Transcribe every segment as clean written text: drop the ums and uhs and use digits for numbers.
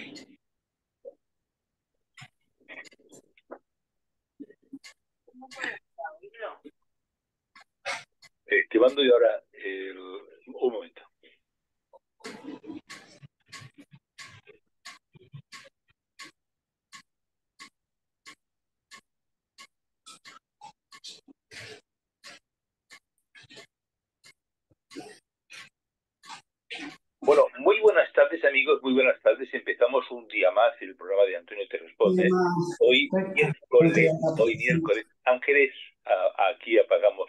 Te mando yo ahora un momento. Bueno, muy buenas tardes amigos, muy buenas tardes. Empezamos un día más el programa de Antonio Te Y Responde. además, Hoy miércoles, Ángeles, aquí apagamos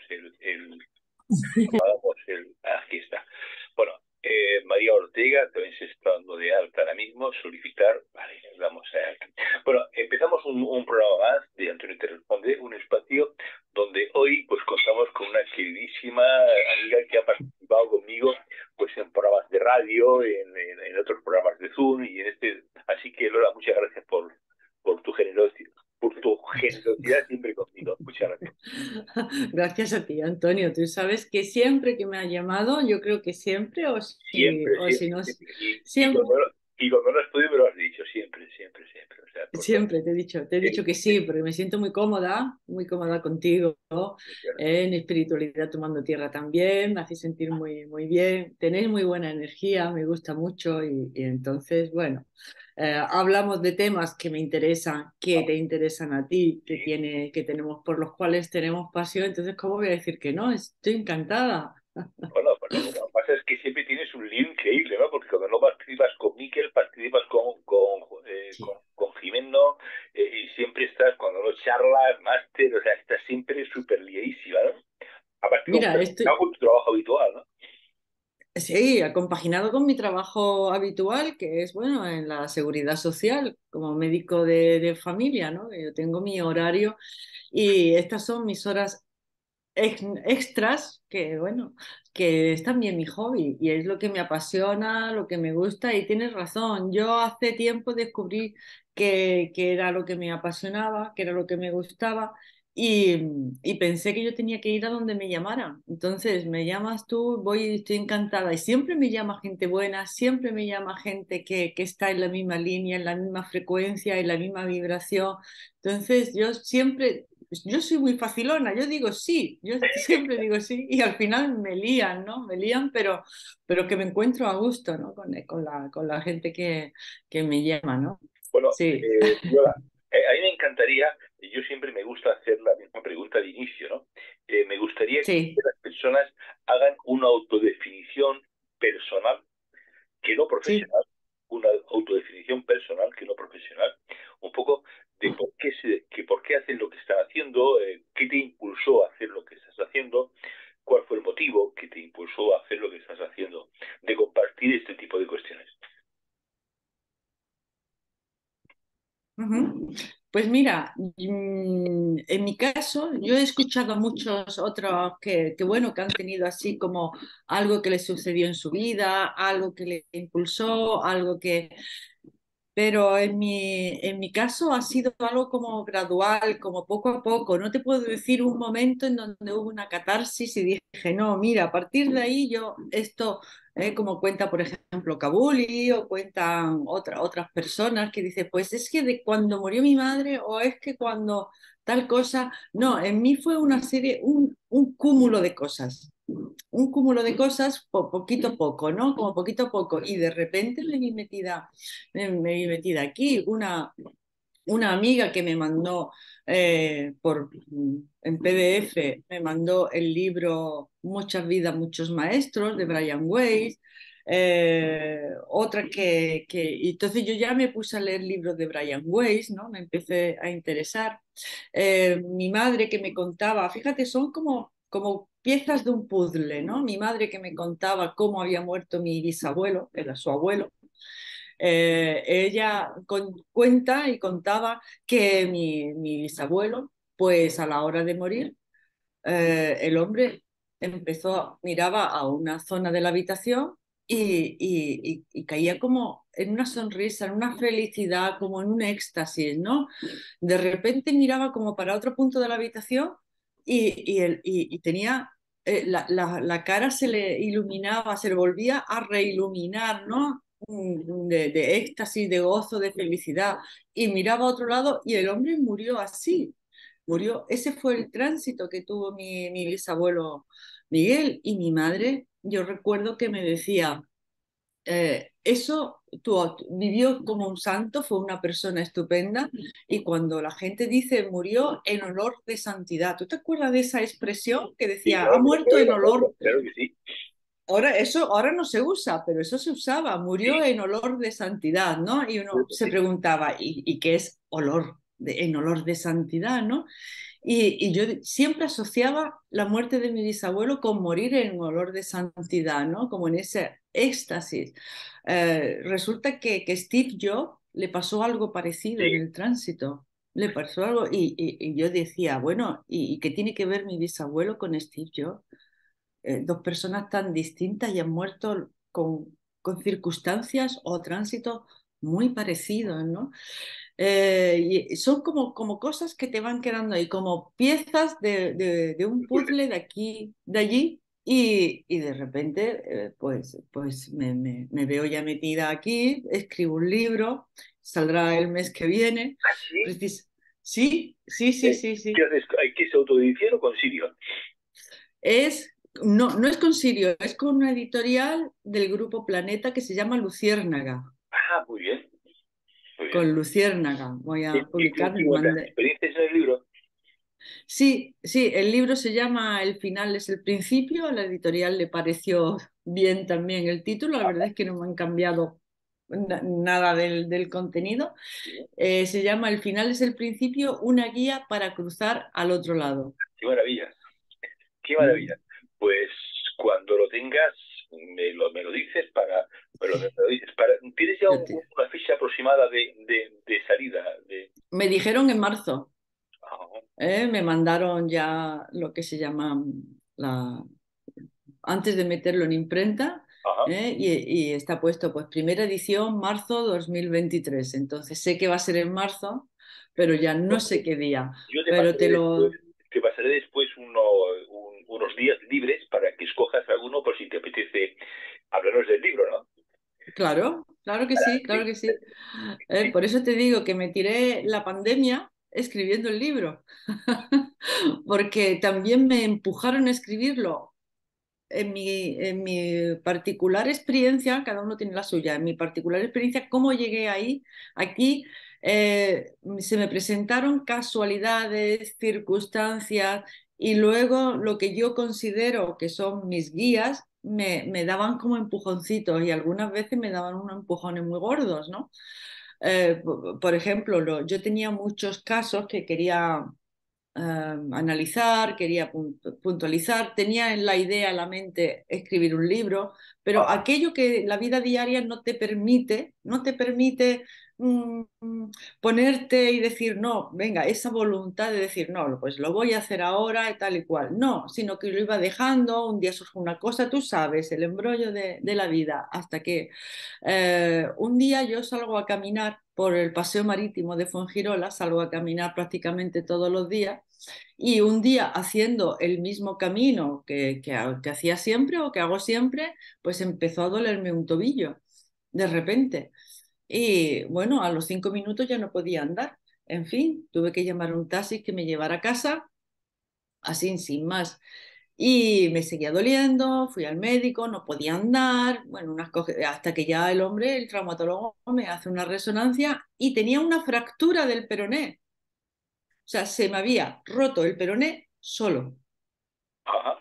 aquí está. Bueno, María Ortega, también se está dando de alta ahora mismo, solicitar, vale, vamos a... Bueno, empezamos un programa más de Antonio Te Responde, un espacio donde hoy pues contamos con una queridísima amiga que ha participado conmigo pues en programas de radio, en otros programas de Zoom y en este, así que Lola, muchas gracias por tu generosidad, siempre conmigo. Muchas gracias. gracias a ti, Antonio. Tú sabes que siempre que me has llamado, yo creo que siempre, Siempre, o si siempre, no, siempre. siempre, Y cuando no estoy me lo has dicho, siempre, siempre, siempre. O sea, por favor. siempre te he dicho que sí, porque me siento muy cómoda contigo, ¿no? En espiritualidad tomando tierra también, me hace sentir muy, muy bien. Tenéis muy buena energía, me gusta mucho y entonces, bueno, hablamos de temas que me interesan, que te interesan a ti, que tenemos, por los cuales tenemos pasión. Entonces, ¿cómo voy a decir que no? Estoy encantada. Bueno, pues lo que pasa es que siempre tienes un lío increíble, ¿no? Porque cuando no participas con Miquel, participas Sí. con Jimeno, y siempre estás, cuando no charlas, máster, o sea, estás siempre súper liadísima, ¿no? Aparte, Mira, con tu trabajo habitual, ¿no? sí, compaginado con mi trabajo habitual, que es, bueno, en la seguridad social, como médico de familia, ¿no? Yo tengo mi horario y estas son mis horas extras, que, bueno, que es también mi hobby y es lo que me apasiona, lo que me gusta y tienes razón. Yo hace tiempo descubrí que era lo que me apasionaba, que era lo que me gustaba y, y pensé que yo tenía que ir a donde me llamaran. Entonces me llamas tú, voy, estoy encantada y siempre me llama gente buena, siempre me llama gente que está en la misma línea, en la misma frecuencia, en la misma vibración. Entonces yo siempre, yo soy muy facilona, yo digo sí, yo siempre digo sí y al final me lían, ¿no? Me lían, pero que me encuentro a gusto, ¿no? Con la gente que me llama, ¿no? Bueno, Sí. Lola, a mí me encantaría, y yo siempre me gusta hacer la misma pregunta de inicio, ¿no? Me gustaría que Sí, las personas hagan una autodefinición personal, que no sí. profesional, una autodefinición personal, que no profesional, un poco de por qué hacen lo que están haciendo, qué te impulsó a hacer lo que estás haciendo, cuál fue el motivo que te impulsó a hacer lo que estás haciendo, de compartir este tipo de cuestiones. Ujú. Pues mira, en mi caso, yo he escuchado a muchos otros bueno, que han tenido así como algo que les sucedió en su vida, algo que les impulsó, algo que... Pero en mi caso ha sido algo como gradual, como poco a poco. No te puedo decir un momento en donde hubo una catarsis y dije, no, mira, a partir de ahí yo esto, como cuenta por ejemplo Kabuli o cuentan otras personas que dicen, pues es que de cuando murió mi madre o es que cuando tal cosa. No, en mí fue una serie, un cúmulo de cosas, un cúmulo de cosas poquito a poco, ¿no? Como poquito a poco. Y de repente me vi metida aquí. Una amiga que me mandó en PDF, me mandó el libro Muchas vidas, muchos maestros de Brian Weiss. Otra y entonces yo ya me puse a leer libros de Brian Weiss, ¿no? Me empecé a interesar. Mi madre que me contaba, fíjate, son como piezas de un puzzle, ¿no? Mi madre que me contaba cómo había muerto mi bisabuelo, era su abuelo. Ella cuenta y contaba que mi bisabuelo, pues a la hora de morir, el hombre miraba a una zona de la habitación y caía como en una sonrisa, en una felicidad, como en un éxtasis, ¿no? De repente miraba como para otro punto de la habitación y tenía... la cara se le iluminaba, se le volvía a reiluminar, ¿no? de éxtasis, de gozo, de felicidad, y miraba a otro lado y el hombre murió así, murió. Ese fue el tránsito que tuvo mi bisabuelo Miguel, y mi madre, yo recuerdo que me decía, eso vivió como un santo, fue una persona estupenda, y cuando la gente dice murió en olor de santidad, ¿tú te acuerdas de esa expresión que Sí, decía ha claro, muerto en olor? claro que sí. Ahora, eso ahora no se usa, pero eso se usaba, murió Sí, en olor de santidad, ¿no? Y uno claro que se sí. preguntaba, ¿y qué es olor? En olor de santidad, ¿no? Y yo siempre asociaba la muerte de mi bisabuelo con morir en olor de santidad, ¿no? Como en ese éxtasis. Resulta que Steve Jobs le pasó algo parecido en Sí, el tránsito. Le pasó algo y yo decía, bueno, ¿y qué tiene que ver mi bisabuelo con Steve Jobs? Dos personas tan distintas y han muerto con circunstancias o tránsitos muy parecidos, ¿no? Y son como cosas que te van quedando ahí, como piezas de un puzzle de aquí, de allí, y de repente, pues me veo ya metida aquí, escribo un libro, saldrá el mes que viene. así. Precis- Sí, sí, sí, sí, ¿Qué sí. haces? ¿Hay que se autoeditaron con Sirio? Es, no es con Sirio, es con una editorial del Grupo Planeta que se llama Luciérnaga. Ah, muy bien, muy bien. Con Luciérnaga voy a publicar. ¿Qué cuentas? ¿Experiencias en el libro? Sí, sí, el libro se llama El final es el principio. A la editorial le pareció bien también el título. La verdad es que no me han cambiado nada del contenido. Se llama El final es el principio, una guía para cruzar al otro lado. Qué maravilla, qué maravilla. Mm. Pues cuando lo tengas, me lo dices me lo dices para, ¿tienes ya Yo te- una fecha aproximada de salida? Me dijeron en marzo. Ah, Me mandaron ya lo que se llama la, antes de meterlo en imprenta, ajá. y está puesto pues primera edición, marzo 2023. Entonces sé que va a ser en marzo, pero ya no sé qué día. Yo Pero te pasaré después unos días libres para que escojas alguno por si te apetece hablarnos del libro, ¿no? claro, claro que sí, claro que sí. Sí. Por eso te digo que me tiré la pandemia escribiendo el libro, porque también me empujaron a escribirlo. En mi particular experiencia, cada uno tiene la suya, en mi particular experiencia, cómo llegué ahí, aquí, se me presentaron casualidades, circunstancias, y luego lo que yo considero que son mis guías me daban como empujoncitos, y algunas veces me daban unos empujones muy gordos, ¿no? Por ejemplo, yo tenía muchos casos que quería analizar, quería puntualizar, tenía en la idea, en la mente escribir un libro, pero Ajá. aquello que la vida diaria no te permite mm, ponerte y decir, no, venga, esa voluntad de decir, no, pues lo voy a hacer ahora y tal y cual. No, sino que lo iba dejando, un día surge una cosa, tú sabes, el embrollo de la vida, hasta que un día yo salgo a caminar por el paseo marítimo de Fuengirola, salgo a caminar prácticamente todos los días, y un día haciendo el mismo camino que hacía siempre o que hago siempre, pues empezó a dolerme un tobillo de repente. Y bueno, a los 5 minutos ya no podía andar. En fin, tuve que llamar a un taxi que me llevara a casa, así sin más. Y me seguía doliendo, fui al médico, no podía andar, bueno, hasta que ya el hombre, el traumatólogo, me hace una resonancia y tenía una fractura del peroné. O sea, se me había roto el peroné solo. Ajá.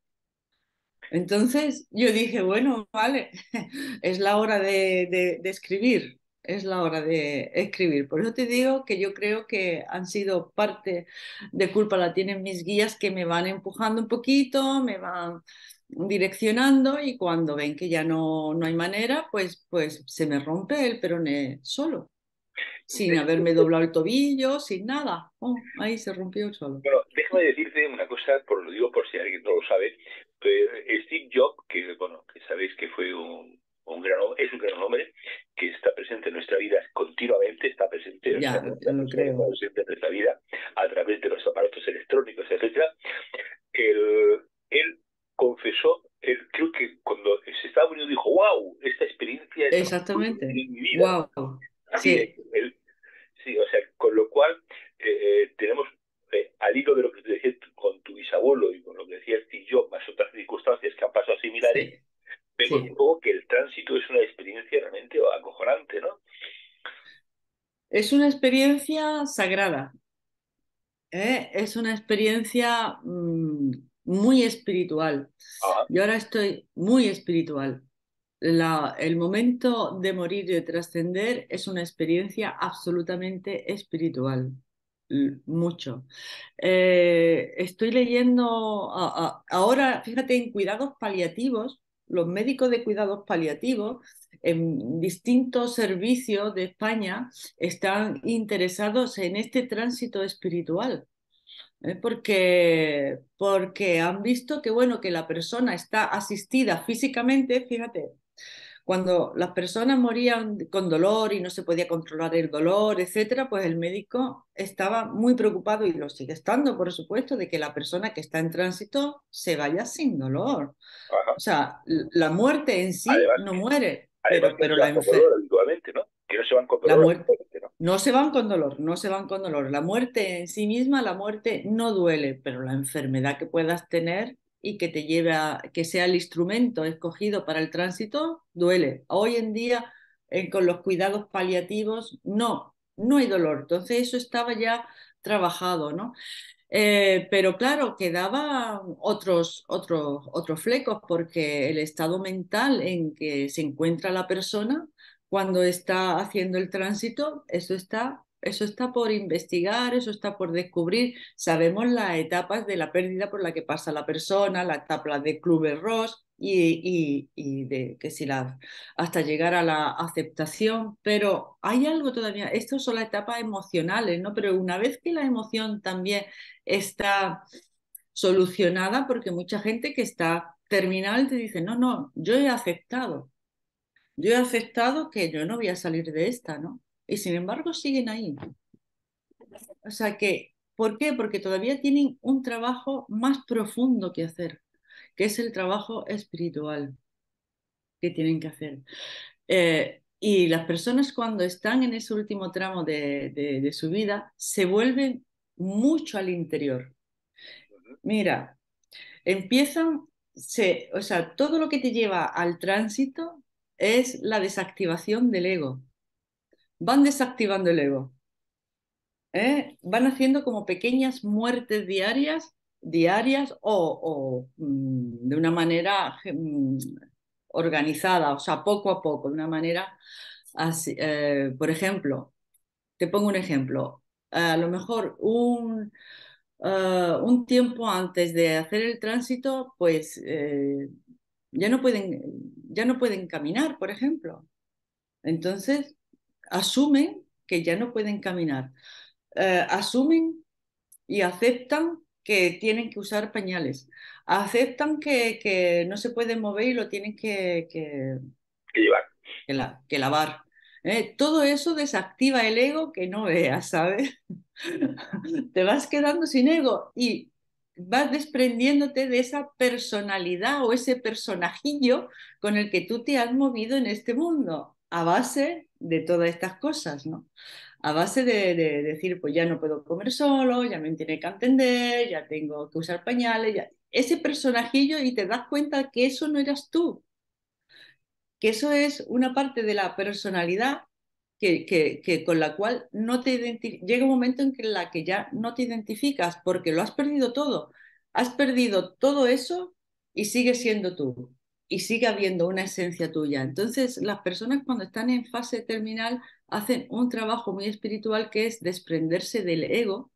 Entonces yo dije, bueno, vale, es la hora de escribir, es la hora de escribir. Por eso te digo que yo creo que han sido parte de culpa la tienen mis guías, que me van empujando un poquito, me van direccionando, y cuando ven que ya no hay manera, pues se me rompe el peroné solo, sin haberme doblado el tobillo, sin nada. Oh, ahí se rompió solo. Bueno, déjame decirte una cosa, lo digo por si alguien no lo sabe. Steve Jobs, que bueno, que sabéis que fue es un gran hombre, que está presente en nuestra vida continuamente, está presente, o sea, Ya, está lo creo. presente en nuestra vida a través de los aparatos electrónicos, etcétera. Él confesó creo que cuando se estaba poniendo dijo, wow, esta experiencia es la mejor que he Exactamente. tenido en mi vida. Wow. Así es, Sí, sí, o sea, con lo cual tenemos, al hilo de lo que te decía con tu bisabuelo y con lo que decías y yo, más otras circunstancias que han pasado similares, sí, vemos un sí. poco que el tránsito es una experiencia realmente acojonante, ¿no? Es una experiencia sagrada, ¿eh? Es una experiencia muy espiritual. Ajá, Yo ahora estoy muy espiritual. El momento de morir y de trascender es una experiencia absolutamente espiritual, mucho. Estoy leyendo ahora, fíjate, en cuidados paliativos, los médicos de cuidados paliativos en distintos servicios de España están interesados en este tránsito espiritual. Porque han visto que, bueno, que la persona está asistida físicamente, fíjate, cuando las personas morían con dolor y no se podía controlar el dolor, etcétera, pues el médico estaba muy preocupado y lo sigue estando, por supuesto, de que la persona que está en tránsito se vaya sin dolor. ajá. O sea, la muerte en sí Además no que, muere, además que no pero se van con dolor habitualmente, ¿no? Que no se van con la dolor muerte habitualmente, ¿no? no se van con dolor, no se van con dolor. La muerte en sí misma, la muerte no duele, pero la enfermedad que puedas tener y que te lleve a que sea el instrumento escogido para el tránsito, duele. Hoy en día, con los cuidados paliativos, no hay dolor. Entonces eso estaba ya trabajado, ¿no? Pero claro, quedaban otros flecos porque el estado mental en que se encuentra la persona cuando está haciendo el tránsito, eso está por investigar, eso está por descubrir. Sabemos las etapas de la pérdida por la que pasa la persona, la etapa de Kübler-Ross y de que si la, hasta llegar a la aceptación, pero hay algo todavía, estas son las etapas emocionales, ¿no? Pero una vez que la emoción también está solucionada, porque mucha gente que está terminal te dice, no, no, yo he aceptado que yo no voy a salir de esta, ¿no? Y sin embargo siguen ahí. O sea que, ¿por qué? Porque todavía tienen un trabajo más profundo que hacer, que es el trabajo espiritual que tienen que hacer. Y las personas cuando están en ese último tramo de su vida se vuelven mucho al interior. Ujú. Mira, empiezan, o sea, todo lo que te lleva al tránsito es la desactivación del ego. Van desactivando el ego, ¿eh? Van haciendo como pequeñas muertes diarias de una manera organizada, o sea, poco a poco, de una manera así. Por ejemplo, te pongo un ejemplo. A lo mejor un tiempo antes de hacer el tránsito, pues ya no pueden, ya no pueden caminar, por ejemplo. Entonces, asumen que ya no pueden caminar. Asumen y aceptan que tienen que usar pañales. Aceptan que no se pueden mover y lo tienen Que llevar. que lavar. Todo eso desactiva el ego que no veas, ¿sabes? Te vas quedando sin ego y vas desprendiéndote de esa personalidad o ese personajillo con el que tú te has movido en este mundo, a base de todas estas cosas, ¿no? A base de decir, pues ya no puedo comer solo, ya me tiene que atender, ya tengo que usar pañales, ya. Ese personajillo y te das cuenta que eso no eras tú, que eso es una parte de la personalidad que con la cual no te llega un momento en que la que ya no te identificas porque lo has perdido todo. Has perdido todo eso y sigues siendo tú y sigue habiendo una esencia tuya. Entonces, las personas cuando están en fase terminal hacen un trabajo muy espiritual que es desprenderse del ego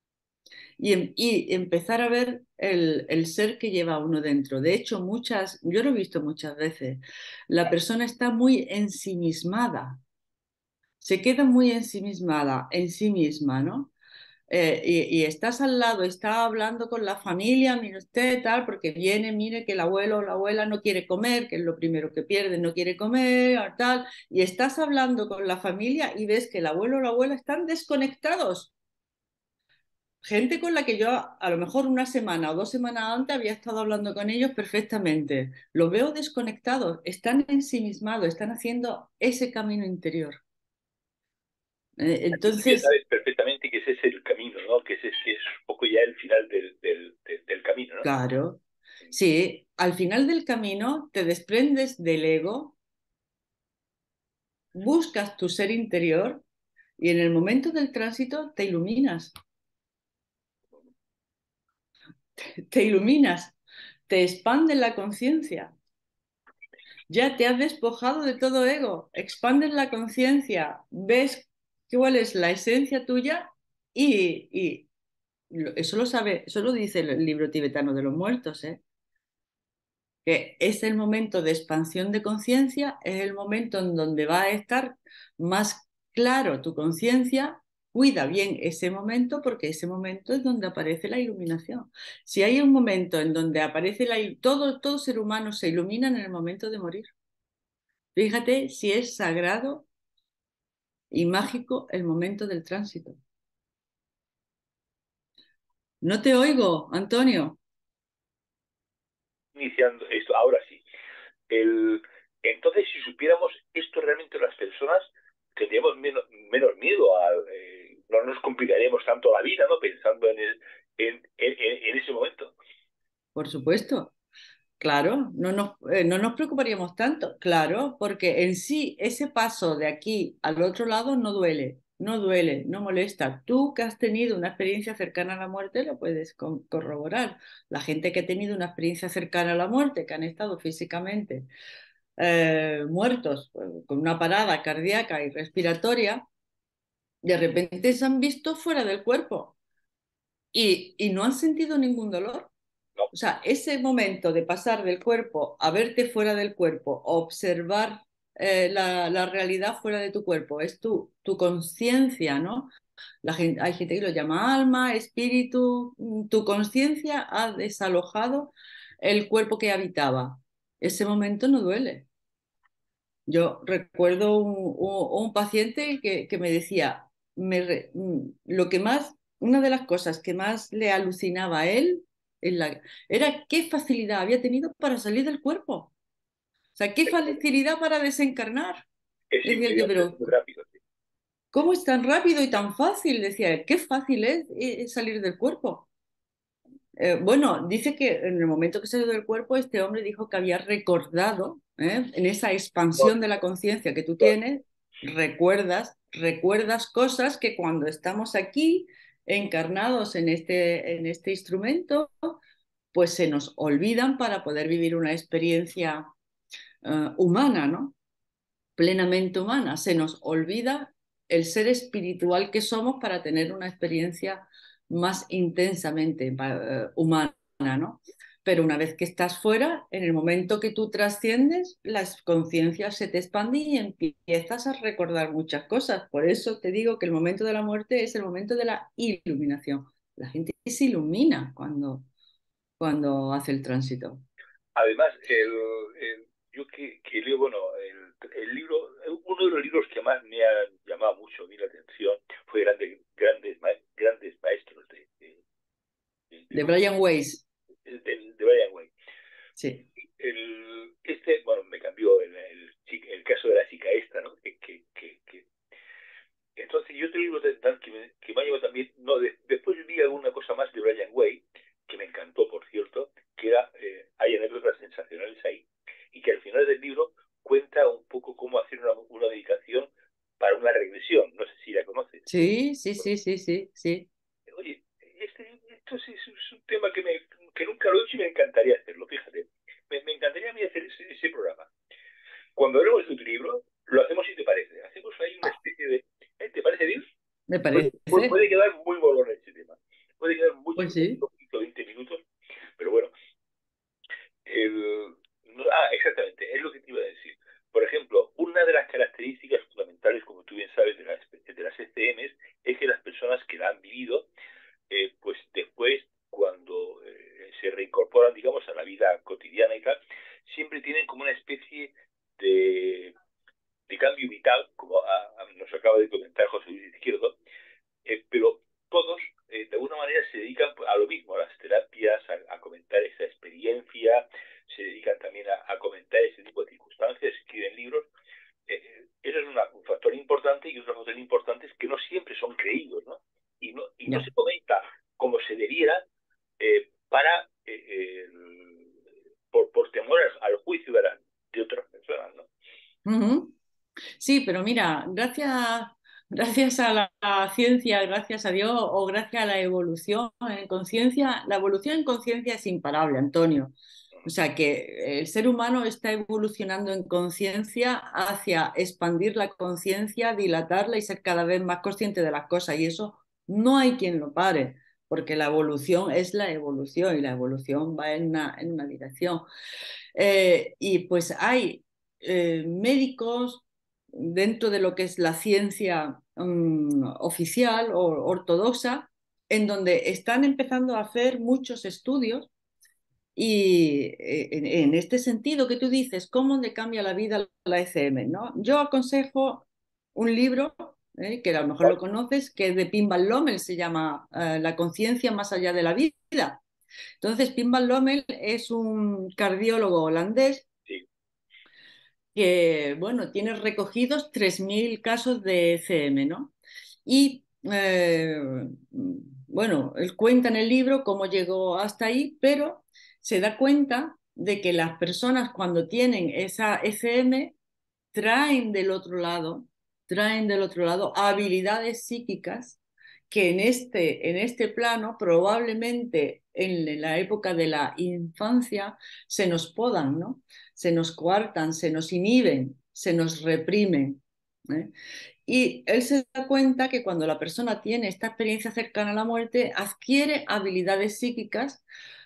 y empezar a ver el ser que lleva uno dentro. De hecho, yo lo he visto muchas veces, la persona está muy ensimismada, se queda muy ensimismada en sí misma, ¿no? Y estás al lado, está hablando con la familia, mire usted, tal, porque viene, mire que el abuelo o la abuela no quiere comer, que es lo primero que pierde, no quiere comer, tal, y estás hablando con la familia y ves que el abuelo o la abuela están desconectados. gente con la que yo a lo mejor una semana o 2 semanas antes había estado hablando con ellos perfectamente. Los veo desconectados, están ensimismados, están haciendo ese camino interior. Tú ya Entonces, sabes perfectamente que ese es el camino, ¿no? Que es un poco ya el final del camino, ¿no? claro, sí, al final del camino te desprendes del ego, buscas tu ser interior y en el momento del tránsito te iluminas, te expandes la conciencia. Ya te has despojado de todo ego, expandes la conciencia, ves cuál es la esencia tuya y eso lo sabe, eso lo dice el libro tibetano de los muertos, ¿eh? Que es el momento de expansión de conciencia, es el momento en donde va a estar más claro tu conciencia. Cuida bien ese momento porque ese momento es donde aparece la iluminación. Si hay un momento en donde aparece todo ser humano se ilumina en el momento de morir. Fíjate si es sagrado y mágico el momento del tránsito. No te oigo, Antonio. Iniciando esto, ahora sí. El, entonces, si supiéramos esto realmente las personas, tendríamos menos miedo no nos complicaríamos tanto la vida, ¿no? Pensando en ese momento. Por supuesto, claro, no nos preocuparíamos tanto, claro, porque en sí ese paso de aquí al otro lado no duele, no duele, no molesta. Tú que has tenido una experiencia cercana a la muerte lo puedes corroborar. La gente que ha tenido una experiencia cercana a la muerte, que han estado físicamente muertos con una parada cardíaca y respiratoria, de repente se han visto fuera del cuerpo y no han sentido ningún dolor. No, O sea, ese momento de pasar del cuerpo a verte fuera del cuerpo, observar la realidad fuera de tu cuerpo, es tu conciencia, ¿no? Hay gente que lo llama alma, espíritu, tu conciencia ha desalojado el cuerpo que habitaba. Ese momento no duele. Yo recuerdo un paciente que me decía, lo que más, una de las cosas que más le alucinaba a él era qué facilidad había tenido para salir del cuerpo. O sea, qué facilidad para desencarnar. es Decía el tío, inmediato, es pero muy rápido. Sí. ¿cómo es tan rápido y tan fácil? Decía él, qué fácil es salir del cuerpo. Bueno, dice que en el momento que salió del cuerpo, este hombre dijo que había recordado, en esa No, expansión de la conciencia que tú no, tienes, recuerdas cosas que cuando estamos aquí encarnados en este instrumento, pues se nos olvidan para poder vivir una experiencia humana, ¿no? Plenamente humana. Se nos olvida el ser espiritual que somos para tener una experiencia más intensamente humana, ¿no? Pero una vez que estás fuera, en el momento que tú trasciendes, las conciencias se te expanden y empiezas a recordar muchas cosas. Por eso te digo que el momento de la muerte es el momento de la iluminación. La gente se ilumina cuando hace el tránsito. además, yo que leo, bueno, el libro, uno de los libros que más me ha llamado mucho a mí la atención fue Grandes Maestros De Brian Weiss, de Brian Wayne. sí. Bueno, me cambió el caso de la chica esta, ¿no? Entonces, yo te digo que me ha llevado también, no, después vi alguna cosa más de Brian Way, que me encantó, por cierto, que era, hay anécdotas sensacionales ahí, y que al final del libro cuenta un poco cómo hacer una meditación para una regresión, no sé si la conoces. Sí, sí, sí, sí, sí, sí. Oye, esto es un tema que nunca lo he hecho y me encantaría hacerlo, fíjate. Me encantaría a mí hacer ese programa. Cuando hablemos de tu libro, lo hacemos si te parece. Hacemos ahí una especie de... ¿te parece bien? Me Puede parece. quedar muy molón este tema. Puede quedar muy Pues chulo, sí. 20 minutos, pero bueno. Exactamente, es lo que te iba a decir. Por ejemplo, una de las características fundamentales, como tú bien sabes, de las SCMs es que las personas que la han vivido, pues después, cuando se reincorporan, digamos, a la vida cotidiana y tal, siempre tienen como una especie de, de cambio vital, como nos acaba de comentar José Luis Izquierdo, pero todos, de alguna manera, tan importantes que no siempre son creídos, ¿no? Y no ya. se comenta como se debiera para por temor al juicio de otras personas, ¿no? Ujú. Sí, pero mira, gracias a la ciencia, gracias a Dios o gracias a la evolución en conciencia, la evolución en conciencia es imparable, Antonio. O sea que el ser humano está evolucionando en conciencia hacia expandir la conciencia, dilatarla y ser cada vez más consciente de las cosas. Y eso no hay quien lo pare, porque la evolución es la evolución y la evolución va en una dirección. Y pues hay médicos dentro de lo que es la ciencia oficial o ortodoxa, en donde están empezando a hacer muchos estudios y en este sentido que tú dices, ¿cómo le cambia la vida la ECM? ¿No? Yo aconsejo un libro, que a lo mejor lo ¿Cuál? conoces, que es de Pinball Lommel, se llama La conciencia más allá de la vida. Entonces, Pinball Lommel es un cardiólogo holandés Sí, que, bueno, tiene recogidos 3.000 casos de ECM, ¿no? Y, bueno, él cuenta en el libro cómo llegó hasta ahí, pero se da cuenta de que las personas cuando tienen esa ECM traen del otro lado, traen del otro lado habilidades psíquicas que en este plano probablemente en la época de la infancia se nos podan, ¿no? Se nos coartan, se nos inhiben, se nos reprimen. ¿Eh? Y él se da cuenta que cuando la persona tiene esta experiencia cercana a la muerte, adquiere habilidades psíquicas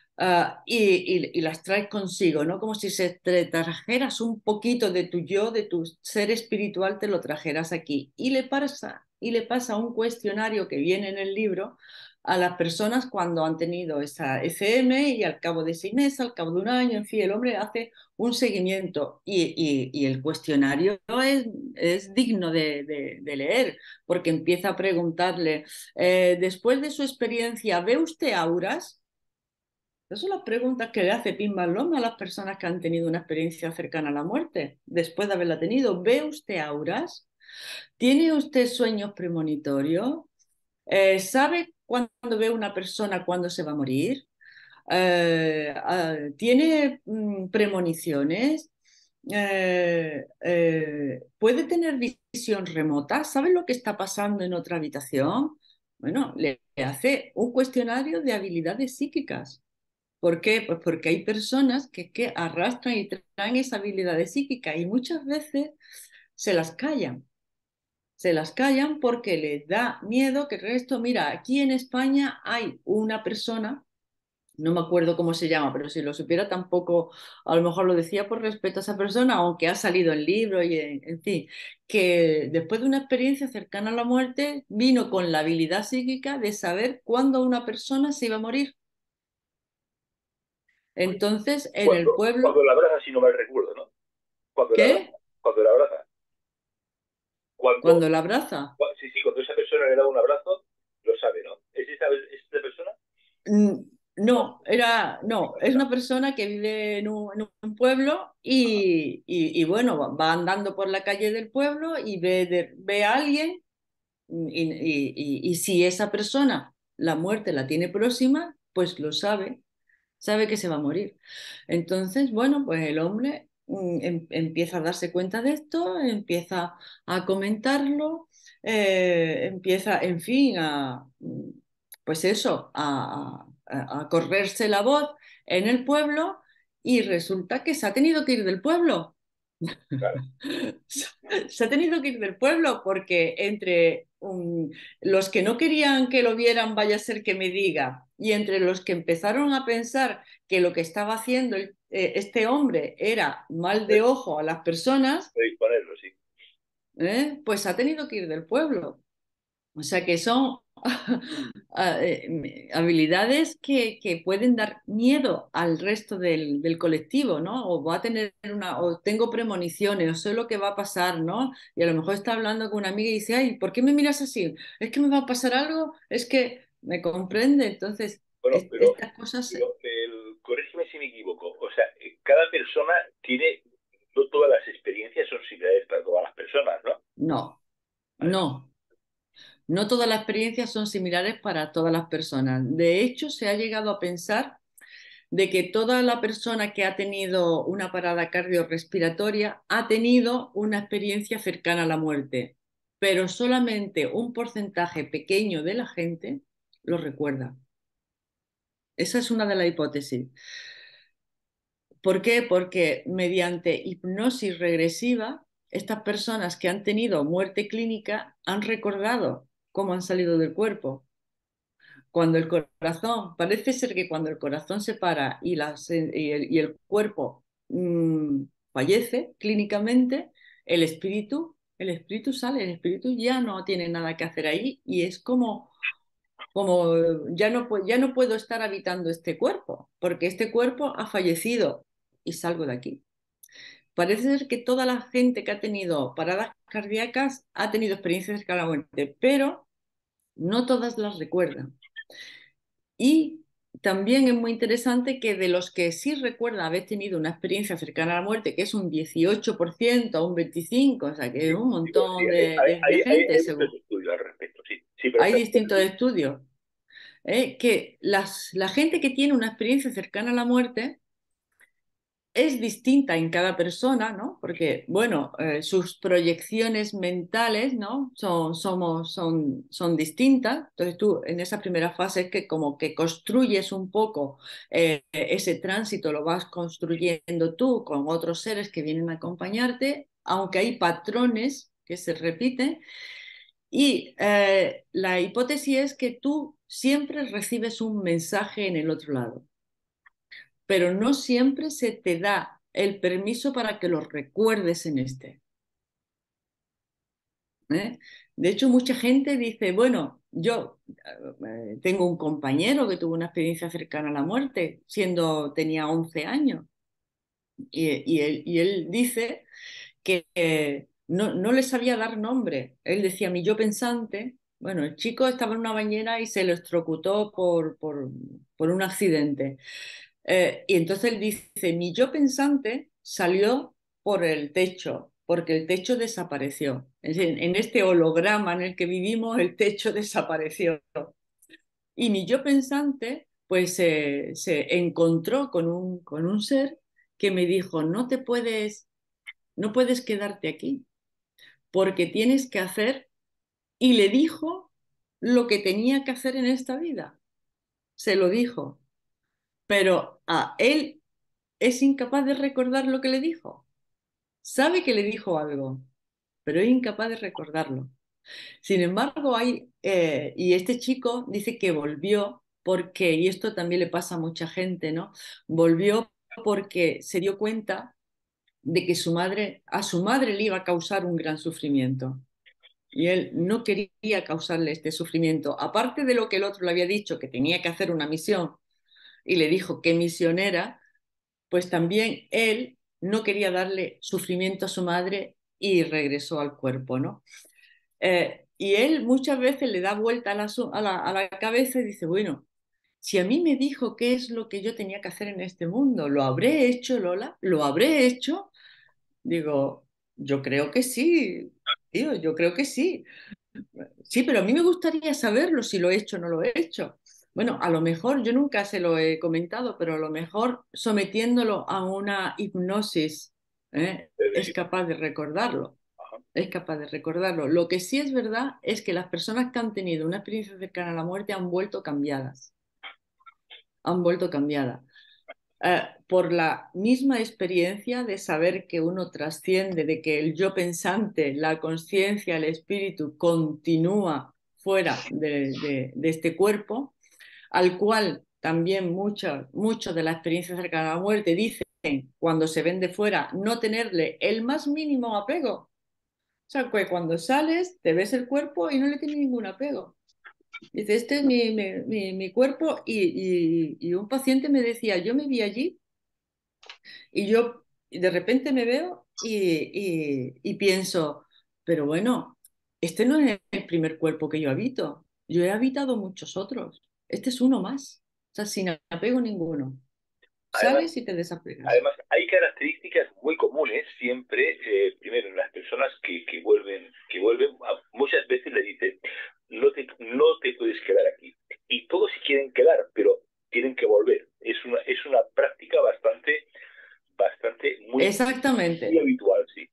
y las traes consigo, ¿no? Como si se te trajeras un poquito de tu yo, de tu ser espiritual, te lo trajeras aquí. Y le pasa un cuestionario que viene en el libro a las personas cuando han tenido esa FM y al cabo de 6 meses, al cabo de un año, en fin, el hombre hace un seguimiento y el cuestionario es digno de leer porque empieza a preguntarle, después de su experiencia, ¿ve usted auras? Esas son las preguntas que le hace Pim Balón a las personas que han tenido una experiencia cercana a la muerte, después de haberla tenido. ¿Ve usted auras? ¿Tiene usted sueños premonitorios? ¿Sabe cuándo ve una persona cuándo se va a morir? ¿Tiene premoniciones? ¿Puede tener visión remota? ¿Sabe lo que está pasando en otra habitación? Bueno, le hace un cuestionario de habilidades psíquicas. ¿Por qué? Pues porque hay personas que arrastran y traen esa habilidad psíquica y muchas veces se las callan. Se las callan porque les da miedo que el resto, mira, aquí en España hay una persona, no me acuerdo cómo se llama, pero si lo supiera tampoco, a lo mejor lo decía por respeto a esa persona, aunque ha salido en libros y en fin, que después de una experiencia cercana a la muerte vino con la habilidad psíquica de saber cuándo una persona se iba a morir. Entonces, en el cuando pueblo, la abraza, si no mal recuerdo, ¿no? Cuando la abraza, ¿qué? cuando la abraza. Cuando, Cuando la abraza. sí, sí, cuando esa persona le da un abrazo, lo sabe, ¿no? ¿Es esa persona? Mm, No, no, es una persona que vive en un pueblo bueno, va andando por la calle del pueblo y ve a alguien y si esa persona la muerte la tiene próxima, pues lo sabe, sabe que se va a morir. Entonces, bueno, pues el hombre empieza a darse cuenta de esto, empieza a comentarlo, empieza, en fin, pues eso, a correrse la voz en el pueblo y resulta que se ha tenido que ir del pueblo. claro. Se ha tenido que ir del pueblo porque entre los que no querían que lo vieran, vaya a ser que me diga, y entre los que empezaron a pensar que lo que estaba haciendo este hombre era mal de ojo a las personas, Predisponerlo, sí. pues ha tenido que ir del pueblo. O sea que son habilidades que pueden dar miedo al resto del colectivo, ¿no? O va a tener o tengo premoniciones, o sé lo que va a pasar, ¿no? Y a lo mejor está hablando con una amiga y dice, ay, ¿por qué me miras así? ¿Es que me va a pasar algo? Es que me comprende. Entonces, Bueno, estas cosas, corrígeme si me equivoco. O sea, cada persona tiene, no todas las experiencias son similares para todas las personas, ¿no? no, Vale. no. No todas las experiencias son similares para todas las personas. De hecho, se ha llegado a pensar de que toda la persona que ha tenido una parada cardiorrespiratoria ha tenido una experiencia cercana a la muerte, pero solamente un porcentaje pequeño de la gente lo recuerda. Esa es una de las hipótesis. ¿Por qué? Porque mediante hipnosis regresiva, estas personas que han tenido muerte clínica han recordado cómo han salido del cuerpo. Cuando el corazón, parece ser que cuando el corazón se para y el cuerpo fallece clínicamente, el espíritu sale, el espíritu ya no tiene nada que hacer ahí y es como ya no puedo estar habitando este cuerpo, porque este cuerpo ha fallecido y salgo de aquí. Parece ser que toda la gente que ha tenido paradas cardíacas ha tenido experiencias cercanas a la muerte, pero no todas las recuerdan. Y también es muy interesante que de los que sí recuerdan haber tenido una experiencia cercana a la muerte, que es un 18% o un 25%, o sea, que Sí, es un digo, sí, montón de gente, hay muchos según. estudios al respecto, sí. Sí, pero Hay distintos estudios, que la gente que tiene una experiencia cercana a la muerte es distinta en cada persona, ¿no? Porque, bueno, sus proyecciones mentales, ¿no? Son distintas. Entonces tú en esa primera fase es que como que construyes un poco ese tránsito, lo vas construyendo tú con otros seres que vienen a acompañarte, aunque hay patrones que se repiten. Y la hipótesis es que tú siempre recibes un mensaje en el otro lado, pero no siempre se te da el permiso para que lo recuerdes en este. ¿Eh? De hecho, mucha gente dice, bueno, yo tengo un compañero que tuvo una experiencia cercana a la muerte, tenía 11 años, y él dice que no le sabía dar nombre. Él decía mi yo pensante. Bueno, el chico estaba en una bañera y se electrocutó por un accidente. Y entonces él dice, mi yo pensante salió por el techo, porque el techo desapareció. Es decir, en este holograma en el que vivimos, el techo desapareció. Y mi yo pensante, pues se encontró con un ser que me dijo, no puedes quedarte aquí, porque tienes que hacer, y le dijo lo que tenía que hacer en esta vida. Se lo dijo, pero a él es incapaz de recordar lo que le dijo. Sabe que le dijo algo, pero es incapaz de recordarlo. Sin embargo, y este chico dice que volvió porque, y esto también le pasa a mucha gente, ¿no? Volvió porque se dio cuenta de que a su madre le iba a causar un gran sufrimiento. Y él no quería causarle este sufrimiento. Aparte de lo que el otro le había dicho, que tenía que hacer una misión, y le dijo qué misión era, pues también él no quería darle sufrimiento a su madre y regresó al cuerpo, ¿no? Y él muchas veces le da vuelta a la cabeza y dice, bueno, si a mí me dijo qué es lo que yo tenía que hacer en este mundo, ¿lo habré hecho, Lola? ¿Lo habré hecho? Digo, yo creo que sí, tío, yo creo que sí. Sí, pero a mí me gustaría saberlo si lo he hecho o no lo he hecho. Bueno, a lo mejor, yo nunca se lo he comentado, pero a lo mejor sometiéndolo a una hipnosis, es capaz de recordarlo. Ajá. Es capaz de recordarlo. Lo que sí es verdad es que las personas que han tenido una experiencia cercana a la muerte han vuelto cambiadas. Han vuelto cambiadas. Por la misma experiencia de saber que uno trasciende, de que el yo pensante, la conciencia, el espíritu continúa fuera de este cuerpo, al cual también muchos de la experiencia cercana a la muerte dicen cuando se ven de fuera no tenerle el más mínimo apego. O sea, que cuando sales te ves el cuerpo y no le tienes ningún apego. Dice, este es mi cuerpo y un paciente me decía, yo me vi allí y yo de repente me veo y pienso, pero bueno, este no es el primer cuerpo que yo habito. Yo he habitado muchos otros. Este es uno más. O sea, sin apego ninguno. Además, Sales y te desapegas. Además, hay características muy comunes siempre, primero en las personas que vuelven, muchas veces le dicen, no no te puedes quedar aquí. Y todos se quieren quedar, pero tienen que volver. Es una práctica muy Exactamente. habitual, sí.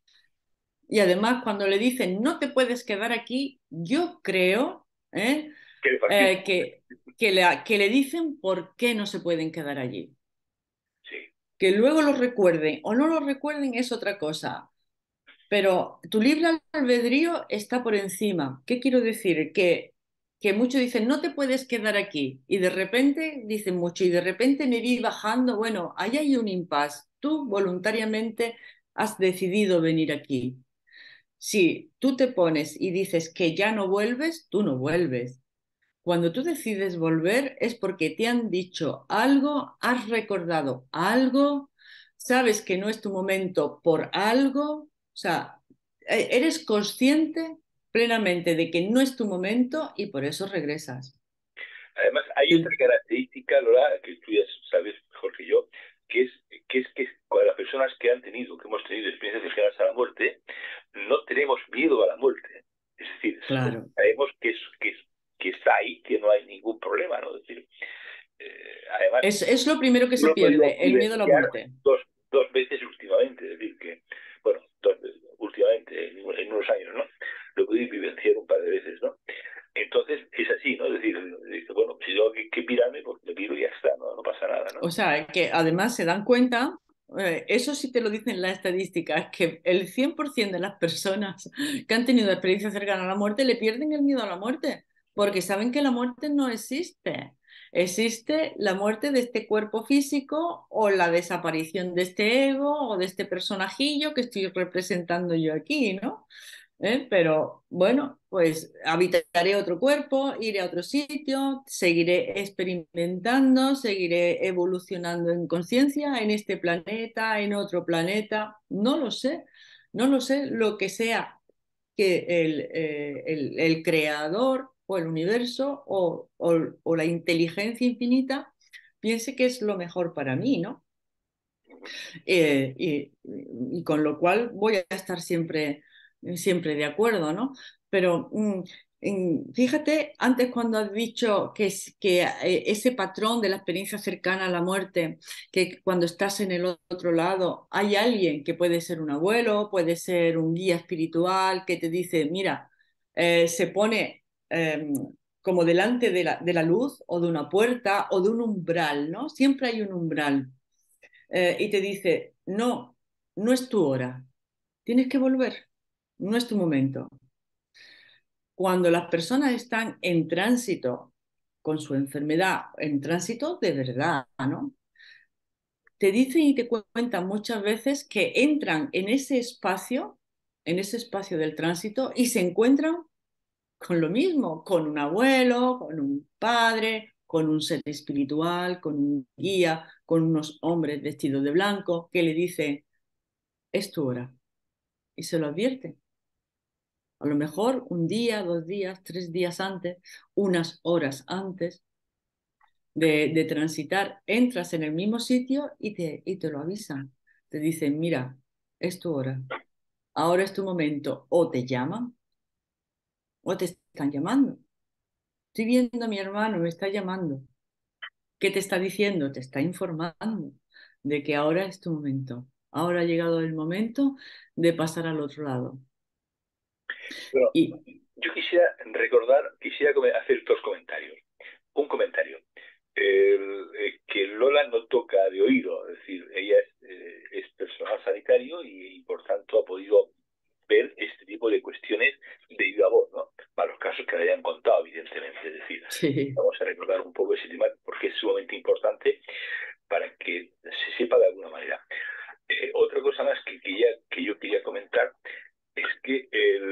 Y además, cuando le dicen no te puedes quedar aquí, yo creo Que le fastidia. que, que le dicen por qué no se pueden quedar allí. Sí, Que luego lo recuerden o no lo recuerden es otra cosa. Pero tu libre albedrío está por encima. ¿Qué quiero decir? Que muchos dicen, no te puedes quedar aquí. Y de repente, dicen mucho, y de repente me vi bajando. Bueno, ahí hay un impasse. Tú voluntariamente has decidido venir aquí. Si tú te pones y dices que ya no vuelves, tú no vuelves. Cuando tú decides volver es porque te han dicho algo, has recordado algo, sabes que no es tu momento por algo, o sea, eres consciente plenamente de que no es tu momento y por eso regresas. además, hay otra característica, Lola, que tú ya sabes mejor que yo, que es que con las personas que hemos tenido experiencias cercanas a la muerte, no tenemos miedo a la muerte. Es decir, Claro. sabemos que está ahí, que no hay ningún problema, ¿no? Es decir, además, Es lo primero que yo se lo he podido pierde, el miedo a la vivenciar muerte. dos veces últimamente, es decir, que, bueno, últimamente, en unos años, ¿no? Lo he podido vivenciar un par de veces, ¿no? Entonces es así, ¿no? Es decir, bueno, si tengo que pirarme, pues me piro y ya está, ¿no? No pasa nada, ¿no? O sea, que además se dan cuenta, eso sí te lo dicen las estadísticas, que el 100% de las personas que han tenido experiencia cercana a la muerte le pierden el miedo a la muerte, porque saben que la muerte no existe. Existe la muerte de este cuerpo físico o la desaparición de este ego o de este personajillo que estoy representando yo aquí, ¿no? Pero bueno, pues habitaré otro cuerpo, iré a otro sitio, seguiré experimentando, seguiré evolucionando en conciencia en este planeta, en otro planeta. No lo sé, no lo sé, lo que sea que el creador o el universo o la inteligencia infinita piense que es lo mejor para mí, ¿no? Y con lo cual voy a estar siempre de acuerdo, ¿no? Pero fíjate, antes cuando has dicho que ese patrón de la experiencia cercana a la muerte, que cuando estás en el otro lado hay alguien que puede ser un abuelo, puede ser un guía espiritual, que te dice, mira, se pone como delante de la luz o de una puerta o de un umbral, ¿no? Siempre hay un umbral y te dice, no, no es tu hora, tienes que volver, no es tu momento. Cuando las personas están en tránsito con su enfermedad, en tránsito de verdad, ¿no? Te dicen y te cuentan muchas veces que entran en ese espacio del tránsito y se encuentran con lo mismo, con un abuelo, con un padre, con un ser espiritual, con un guía, con unos hombres vestidos de blanco que le dicen, es tu hora. Y se lo advierte. A lo mejor un día, 2 días, 3 días antes, unas horas antes de transitar, entras en el mismo sitio y te lo avisan. Te dicen, mira, es tu hora, ahora es tu momento. O te llaman o te están llamando. Estoy viendo a mi hermano, me está llamando. ¿Qué te está diciendo? Te está informando de que ahora es tu momento. Ahora ha llegado el momento de pasar al otro lado. Pero Y yo quisiera hacer dos comentarios. Un comentario. Que Lola no toca de oído, es decir, ella es personal sanitario y, por tanto ha podido ver este tipo de cuestiones de viva voz, ¿no? Para los casos que le hayan contado, evidentemente. Es decir, sí, vamos a recordar un poco ese tema porque es sumamente importante para que se sepa de alguna manera. Otra cosa más que yo quería comentar es que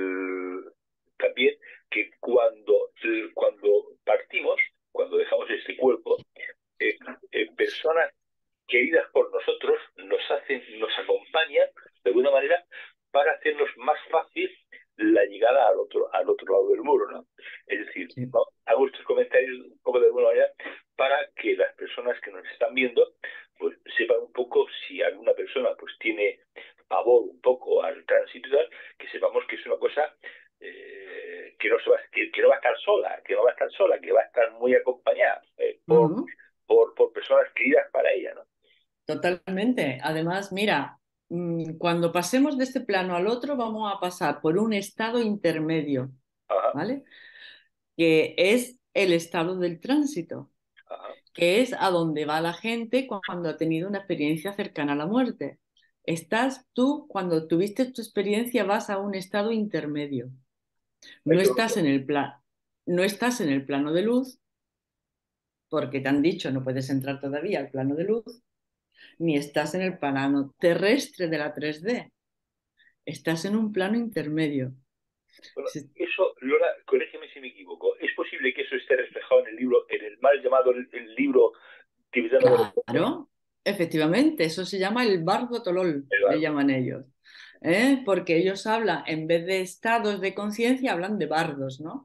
también que cuando partimos, cuando dejamos este cuerpo, personas queridas por nosotros nos acompañan de alguna manera para hacernos más fácil la llegada al otro lado del muro, ¿no? Es decir, sí. ¿no? Hago estos comentarios un poco de alguna manera para que las personas que nos están viendo pues sepan un poco si alguna persona pues tiene pavor un poco al tránsito y tal, que sepamos que es una cosa que no se va que no va a estar sola, que no va a estar sola, que va a estar muy acompañada Ujú. por personas queridas para ella, ¿no? Totalmente. Además, mira, cuando pasemos de este plano al otro, vamos a pasar por un estado intermedio, Ajá, ¿vale? Que es el estado del tránsito, ajá. que es a donde va la gente cuando ha tenido una experiencia cercana a la muerte. Estás tú, cuando tuviste tu experiencia, vas a un estado intermedio. No Eso lo estás sé. en el no estás en el plano de luz, porque te han dicho no puedes entrar todavía al plano de luz, ni estás en el plano terrestre de la 3D. Estás en un plano intermedio. Bueno, eso, Lola, corrígeme si me equivoco. ¿Es posible que eso esté reflejado en el libro, en el mal llamado el libro tibetano de los sueños? Claro, efectivamente, eso se llama el Bardo Tolol, El le bardo. llaman ellos. Porque ellos hablan, en vez de estados de conciencia, hablan de bardos, ¿no?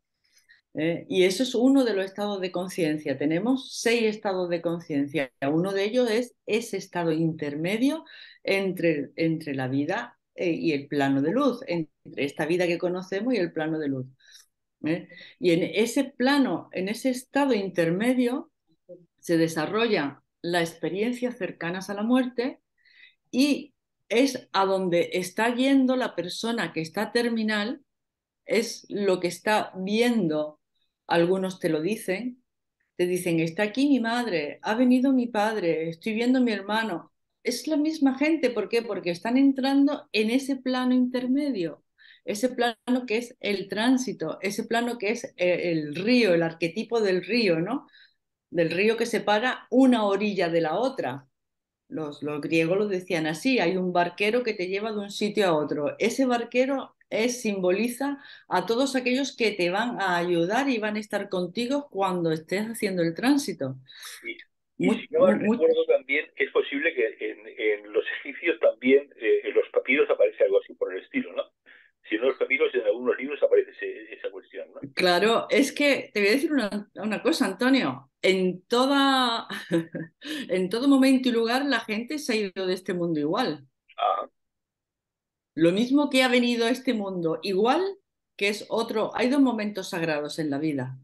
Y eso es uno de los estados de conciencia. Tenemos 6 estados de conciencia. Uno de ellos es ese estado intermedio entre la vida y el plano de luz, entre esta vida que conocemos y el plano de luz. ¿Eh? Y en ese plano, en ese estado intermedio, se desarrolla la experiencia cercanas a la muerte y es a donde está yendo la persona que está terminal, es lo que está viendo. Algunos te dicen, está aquí mi madre, ha venido mi padre, estoy viendo a mi hermano. Es la misma gente, ¿por qué? Porque están entrando en ese plano intermedio, ese plano que es el tránsito, ese plano que es el río, el arquetipo del río, ¿no? Del río que separa una orilla de la otra. Los griegos lo decían así, hay un barquero que te lleva de un sitio a otro. Ese barquero simboliza a todos aquellos que te van a ayudar y van a estar contigo cuando estés haciendo el tránsito. Y Muy, si no mal muy, muy- recuerdo también, es posible que en los egipcios también, en los papiros aparece algo así por el estilo, ¿no? Si no en los papiros, en algunos libros aparece esa cuestión, ¿no? claro, es que te voy a decir una cosa, Antonio. En todo momento y lugar la gente se ha ido de este mundo igual. Ah, Lo mismo que ha venido a este mundo igual, que es otro. Hay 2 momentos sagrados en la vida.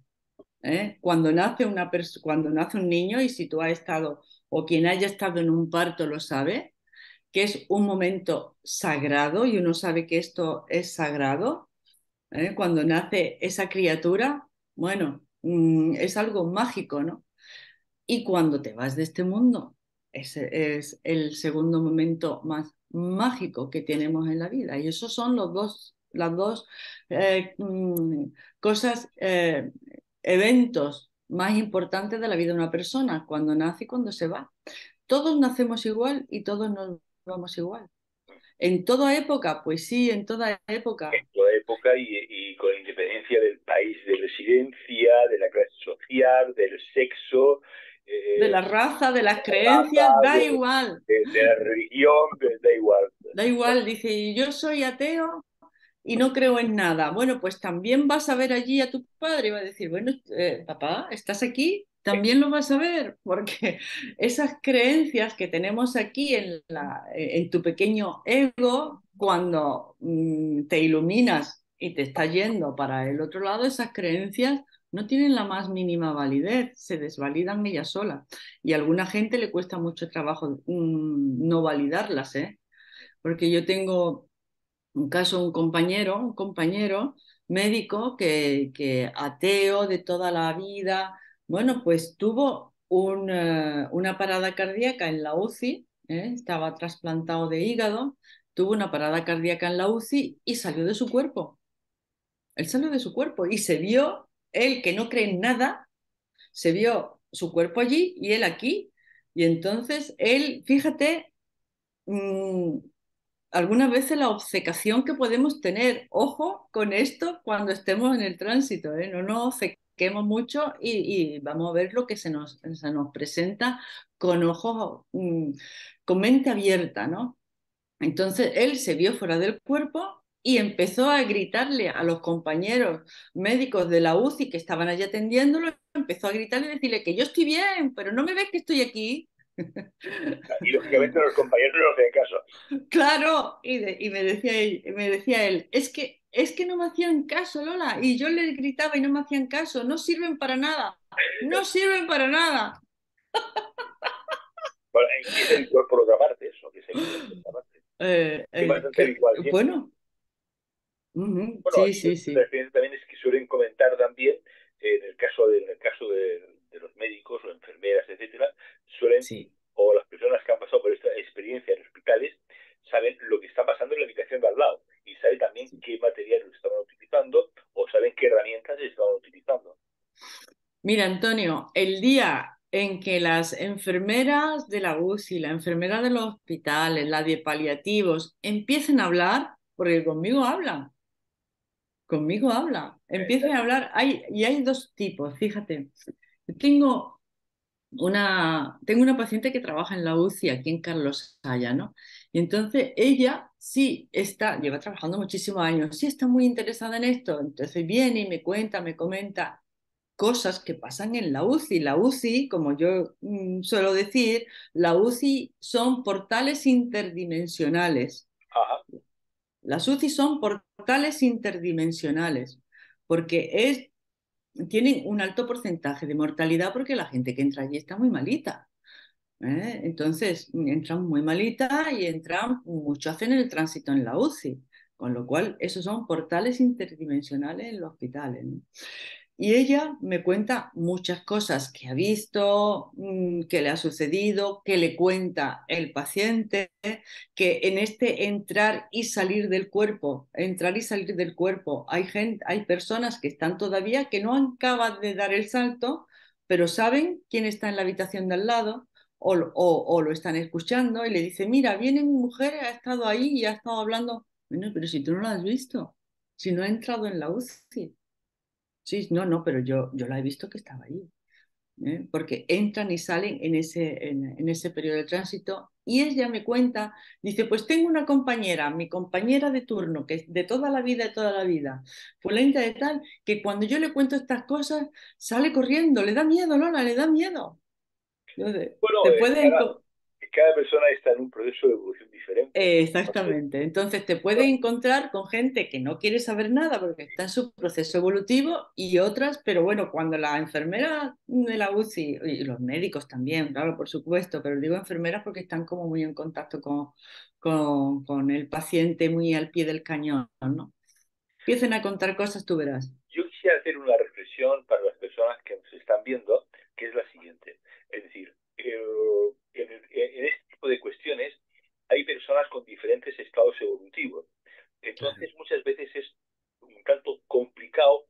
Cuando nace un niño, y si tú has estado o quien haya estado en un parto lo sabe, que es un momento sagrado y uno sabe que esto es sagrado. Cuando nace esa criatura, bueno, es algo mágico, ¿no? Y cuando te vas de este mundo, ese es el segundo momento más mágico que tenemos en la vida. Y esos son las dos eh, mm, cosas, eventos más importantes de la vida de una persona, cuando nace y cuando se va. Todos nacemos igual y todos nos vamos igual. En toda época, pues sí, en toda época. en toda época y con independencia del país de residencia, de la clase social, del sexo, De eh, la raza, de las de la raza, creencias, da igual. de la religión, da igual. Da igual, dice, yo soy ateo y no creo en nada. Bueno, pues también vas a ver allí a tu padre y va a decir, bueno, papá, ¿estás aquí? También lo vas a ver, porque esas creencias que tenemos aquí en tu pequeño ego, cuando te iluminas y te está yendo para el otro lado, esas creencias no tienen la más mínima validez, se desvalidan ellas solas. Y a alguna gente le cuesta mucho trabajo no validarlas, ¿eh? Porque yo tengo un caso, un compañero médico que ateo de toda la vida, bueno, pues tuvo una parada cardíaca en la UCI, estaba trasplantado de hígado, tuvo una parada cardíaca en la UCI y salió de su cuerpo. Él salió de su cuerpo y se vio, él que no cree en nada, se vio su cuerpo allí y él aquí. Y entonces él, fíjate, mm, algunas veces la obcecación que podemos tener. Ojo con esto cuando estemos en el tránsito, ¿eh? No nos obcequemos mucho y vamos a ver lo que se nos presenta con ojos, con mente abierta, ¿no? Entonces él se vio fuera del cuerpo y empezó a gritarle a los compañeros médicos de la UCI que estaban allí atendiéndolo, empezó a gritarle y decirle que yo estoy bien, pero no me ves que estoy aquí. Y lógicamente los compañeros no nos hacen caso. Claro, y me decía él, es que es que no me hacían caso, Lola, y yo les gritaba y no me hacían caso, no sirven para nada, no sirven para nada. Bueno, y es habitual por otra parte eso, que es habitual por otra parte. Es bastante habitual siempre. Bueno, Bueno, sí, y sí, la sí, experiencia también es que suelen comentar también, en el caso de los médicos o enfermeras, etcétera, suelen, sí. o las personas que han pasado por esta experiencia en hospitales, saben lo que está pasando en la habitación de al lado y saben también qué materiales estaban utilizando o saben qué herramientas estaban utilizando. Mira, Antonio, el día en que las enfermeras de la UCI, la enfermera de los hospitales, la de paliativos, empiecen a hablar, porque conmigo hablan, empiecen a hablar, y hay dos tipos, fíjate. Tengo tengo una paciente que trabaja en la UCI aquí en Carlos Saya, ¿no? Y entonces ella sí está, lleva trabajando muchísimos años, sí está muy interesada en esto, entonces viene y me cuenta, me comenta cosas que pasan en la UCI. La UCI, como yo suelo decir, la UCI son portales interdimensionales. Ajá. Las UCI son portales interdimensionales porque tienen un alto porcentaje de mortalidad porque la gente que entra allí está muy malita. Entonces, entran muy malita y entran, muchos hacen el tránsito en la UCI, con lo cual esos son portales interdimensionales en los hospitales, ¿no? Y ella me cuenta muchas cosas que ha visto, que le ha sucedido, que le cuenta el paciente, que en este entrar y salir del cuerpo, hay personas que están todavía que no acaban de dar el salto, pero saben quién está en la habitación de al lado o lo están escuchando y le dice, mira, viene mi mujer, ha estado ahí y ha estado hablando. Bueno, pero si tú no lo has visto, si no ha entrado en la UCI. Sí, no, no, pero yo la he visto que estaba ahí, porque entran y salen en ese periodo de tránsito. Y ella me cuenta, dice, pues tengo una compañera, mi compañera de turno, que es de toda la vida, fulanita de tal, que cuando yo le cuento estas cosas, sale corriendo, le da miedo, Lola, le da miedo. Entonces, Bueno, te pueden, cada persona está en un proceso de evolución diferente. Entonces, Exactamente. Entonces te puedes bueno, encontrar con gente que no quiere saber nada porque está en su proceso evolutivo y otras, pero bueno, cuando la enfermera de la UCI y los médicos también, claro, por supuesto, pero digo enfermeras porque están como muy en contacto con el paciente muy al pie del cañón, ¿no? Empiecen a contar cosas, tú verás. yo quisiera hacer una reflexión para las personas que nos están viendo, que es la siguiente. Es decir, en este tipo de cuestiones hay personas con diferentes estados evolutivos. Claro, Entonces, muchas veces es un tanto complicado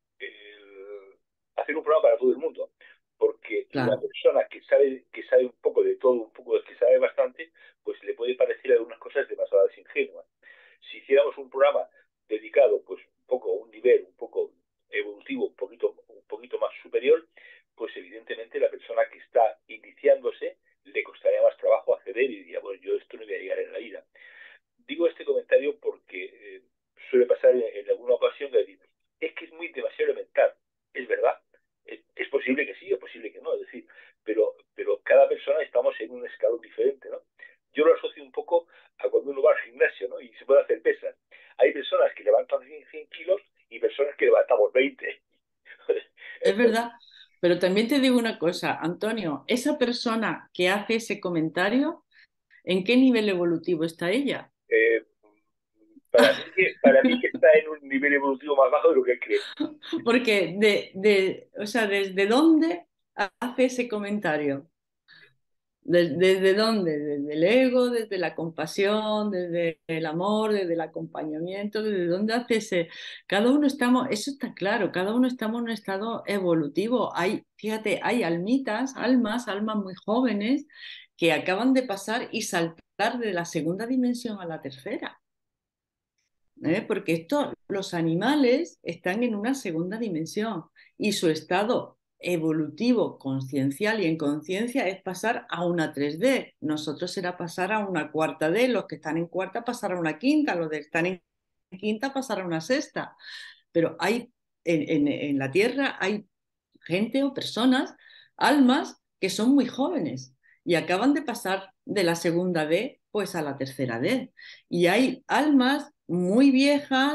hacer un programa para todo el mundo, porque la claro. persona que sabe un poco de todo, un poco de que sabe bastante, pues le puede parecer algunas cosas demasiadas ingenuas. Si hiciéramos un programa dedicado, pues un poco a un nivel un poco evolutivo, un poquito más superior, pues evidentemente la persona que está iniciándose le costaría más trabajo acceder y diría, bueno, yo esto no voy a llegar en la vida. Digo este comentario porque suele pasar en alguna ocasión que decir, es que es muy demasiado elemental. Es verdad. Es posible que sí, es posible que no. Es decir, pero cada persona estamos en un escalón diferente, ¿no? Yo lo asocio un poco a cuando uno va al gimnasio, ¿no? Y se puede hacer pesas. Hay personas que levantan 100 kilos y personas que levantamos 20. Es Entonces, verdad. Pero también te digo una cosa, Antonio, esa persona que hace ese comentario, ¿en qué nivel evolutivo está ella? eh, para mí que está en un nivel evolutivo más bajo de lo que él cree. Porque o sea, ¿desde dónde hace ese comentario? ¿Desde dónde? ¿Desde el ego, desde la compasión, desde el amor, desde el acompañamiento? ¿Desde dónde hace ese? Cada uno estamos, eso está claro, cada uno estamos en un estado evolutivo. Fíjate, hay almas muy jóvenes que acaban de pasar y saltar de la segunda dimensión a la tercera. Porque los animales están en una segunda dimensión y su estado evolutivo, consciencial y en conciencia es pasar a una 3D. Nosotros será pasar a una cuarta D, los que están en cuarta pasar a una quinta, los que están en quinta pasar a una sexta. Pero en la Tierra hay gente o personas, almas que son muy jóvenes y acaban de pasar de la segunda D pues a la tercera D. Y hay almas muy viejas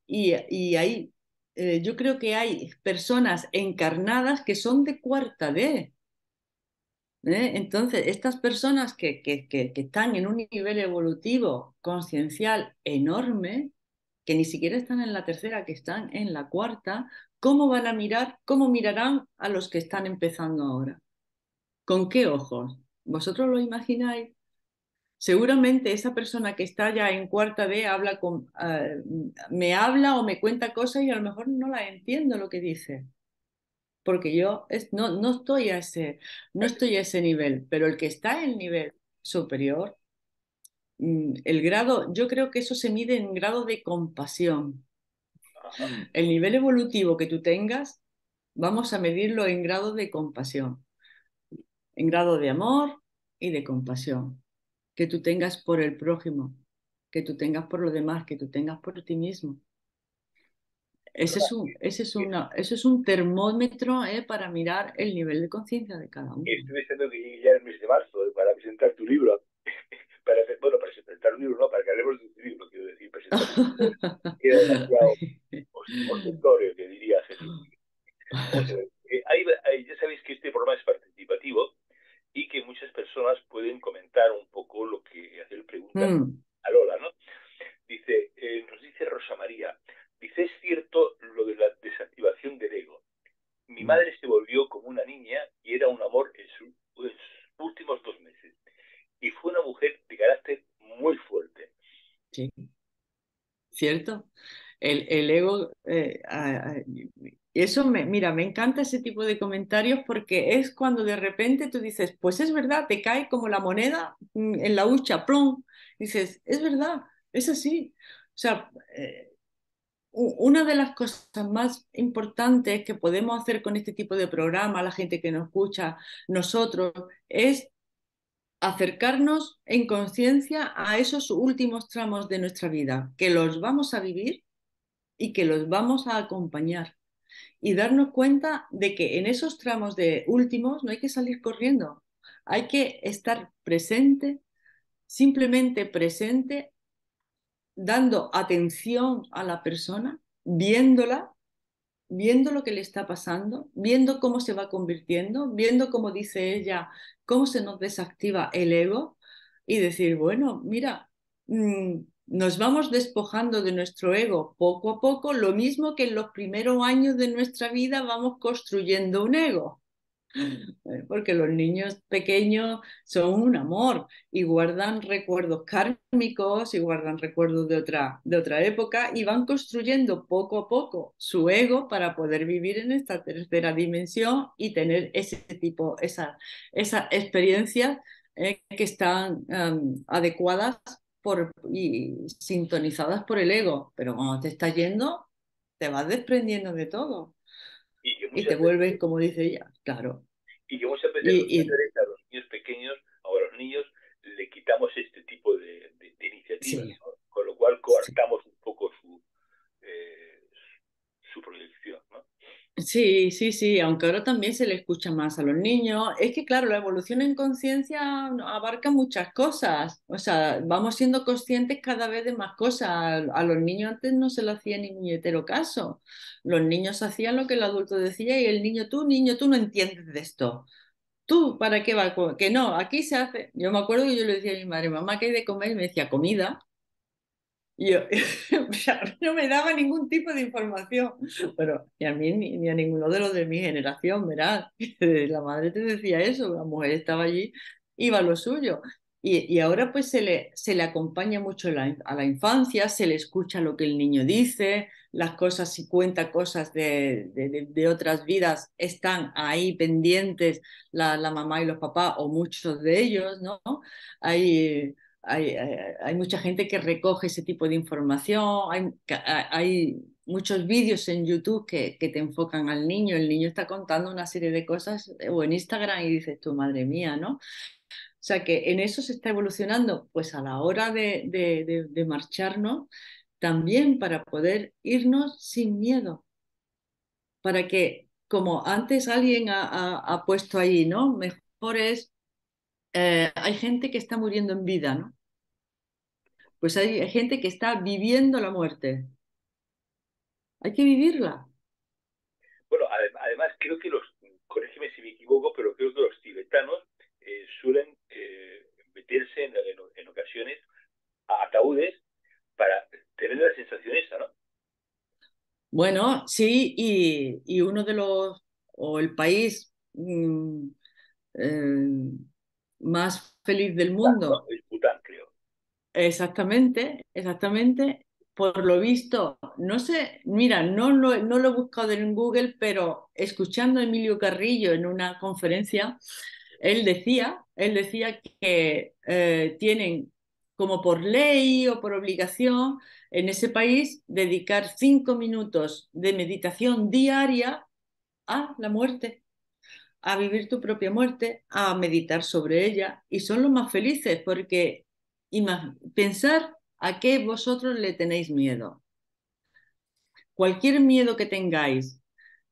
y hay, yo creo que hay personas encarnadas que son de cuarta D. Entonces, estas personas que están en un nivel evolutivo consciencial enorme, que ni siquiera están en la tercera, que están en la cuarta, ¿cómo van a mirar, cómo mirarán a los que están empezando ahora? ¿Con qué ojos? ¿Vosotros lo imagináis? Seguramente esa persona que está ya en cuarta D me habla o me cuenta cosas y a lo mejor no la entiendo lo que dice, porque no estoy no estoy a ese nivel, pero el que está en el nivel superior, el grado, yo creo que eso se mide en grado de compasión. Ajá. El nivel evolutivo que tú tengas, vamos a medirlo en grado de compasión, en grado de amor y de compasión que tú tengas por el prójimo, que tú tengas por los demás, que tú tengas por ti mismo. Perdona, Ese es un termómetro, para mirar el nivel de conciencia de cada uno. estoy diciendo que llegue ya el mes de marzo para presentar tu libro. Bueno, para presentar un libro, no, para que hablemos de tu libro, quiero decir, presentar un libro queda demasiado ostentorio, que diría Jesús. Vamos a ver, ya sabéis que este programa es participativo y que muchas personas pueden comentar un poco lo que hacer preguntas Mm, a Lola, ¿no? Dice, nos dice Rosa María, dice, es cierto lo de la desactivación del ego. Mi mm, madre se volvió como una niña y era un amor en sus últimos 2 meses. Y fue una mujer de carácter muy fuerte. sí, cierto. El ego, eso mira, me encanta ese tipo de comentarios porque es cuando de repente tú dices, pues es verdad, te cae como la moneda en la hucha, plum. Dices, es verdad, es así. O sea, una de las cosas más importantes que podemos hacer con este tipo de programa, la gente que nos escucha, nosotros, es acercarnos en conciencia a esos últimos tramos de nuestra vida, que los vamos a vivir y que los vamos a acompañar. Y darnos cuenta de que en esos tramos de últimos no hay que salir corriendo, hay que estar presente, simplemente presente, dando atención a la persona, viéndola, viendo lo que le está pasando, viendo cómo se va convirtiendo, viendo cómo dice ella, cómo se nos desactiva el ego y decir, bueno, mira, nos vamos despojando de nuestro ego poco a poco, lo mismo que en los primeros años de nuestra vida vamos construyendo un ego. Porque los niños pequeños son un amor y guardan recuerdos kármicos y guardan recuerdos de otra época y van construyendo poco a poco su ego para poder vivir en esta tercera dimensión y tener ese tipo, esa experiencias que están adecuadas y sintonizadas por el ego. Pero cuando te estás yendo, te vas desprendiendo de todo Y que y te muchas vuelves, veces, como dice ella, claro. y que muchas veces los Y mayores a los niños pequeños o a los niños le quitamos este tipo de iniciativas, sí, ¿no? Con lo cual sí, coartamos un poco eh, su proyección, ¿no? sí, sí, sí, aunque ahora también se le escucha más a los niños. Es que, claro, la evolución en conciencia abarca muchas cosas. O sea, vamos siendo conscientes cada vez de más cosas. A los niños antes no se le hacía ni puñetero caso. Los niños hacían lo que el adulto decía y el niño, tú no entiendes de esto. ¿Tú para qué va? Que no, aquí se hace. Yo me acuerdo que yo le decía a mi madre, mamá, ¿qué hay de comer? Y me decía, comida. Y yo, o sea, no me daba ningún tipo de información, pero ni a mí ni a ninguno de los de mi generación, ¿verdad? La madre te decía eso, la mujer estaba allí, iba a lo suyo. Y ahora pues se le acompaña mucho a la infancia, se le escucha lo que el niño dice, las cosas, si cuenta cosas de otras vidas, están ahí pendientes la mamá y los papás, o muchos de ellos, ¿no? Hay, hay mucha gente que recoge ese tipo de información, hay muchos vídeos en YouTube que te enfocan al niño, el niño está contando una serie de cosas o en Instagram y dices tu madre mía, ¿no? O sea que en eso se está evolucionando, pues a la hora de marcharnos, también para poder irnos sin miedo, para que, como antes alguien ha puesto ahí, ¿no? Mejor es, hay gente que está muriendo en vida, ¿no? Pues hay gente que está viviendo la muerte. hay que vivirla. Bueno, además creo que corrígeme si me equivoco, pero creo que los tibetanos suelen meterse en ocasiones a ataúdes para tener la sensación esa, ¿no? Bueno, sí, y uno de los, o el país eh, más feliz del Bután, ¿no? mundo. Es Bután, creo. Exactamente, exactamente. Por lo visto, no sé, mira, no lo he buscado en Google, pero escuchando a Emilio Carrillo en una conferencia, él decía que tienen como por ley o por obligación en ese país dedicar 5 minutos de meditación diaria a la muerte, a vivir tu propia muerte, a meditar sobre ella, y son los más felices porque pensar a qué vosotros le tenéis miedo. Cualquier miedo que tengáis,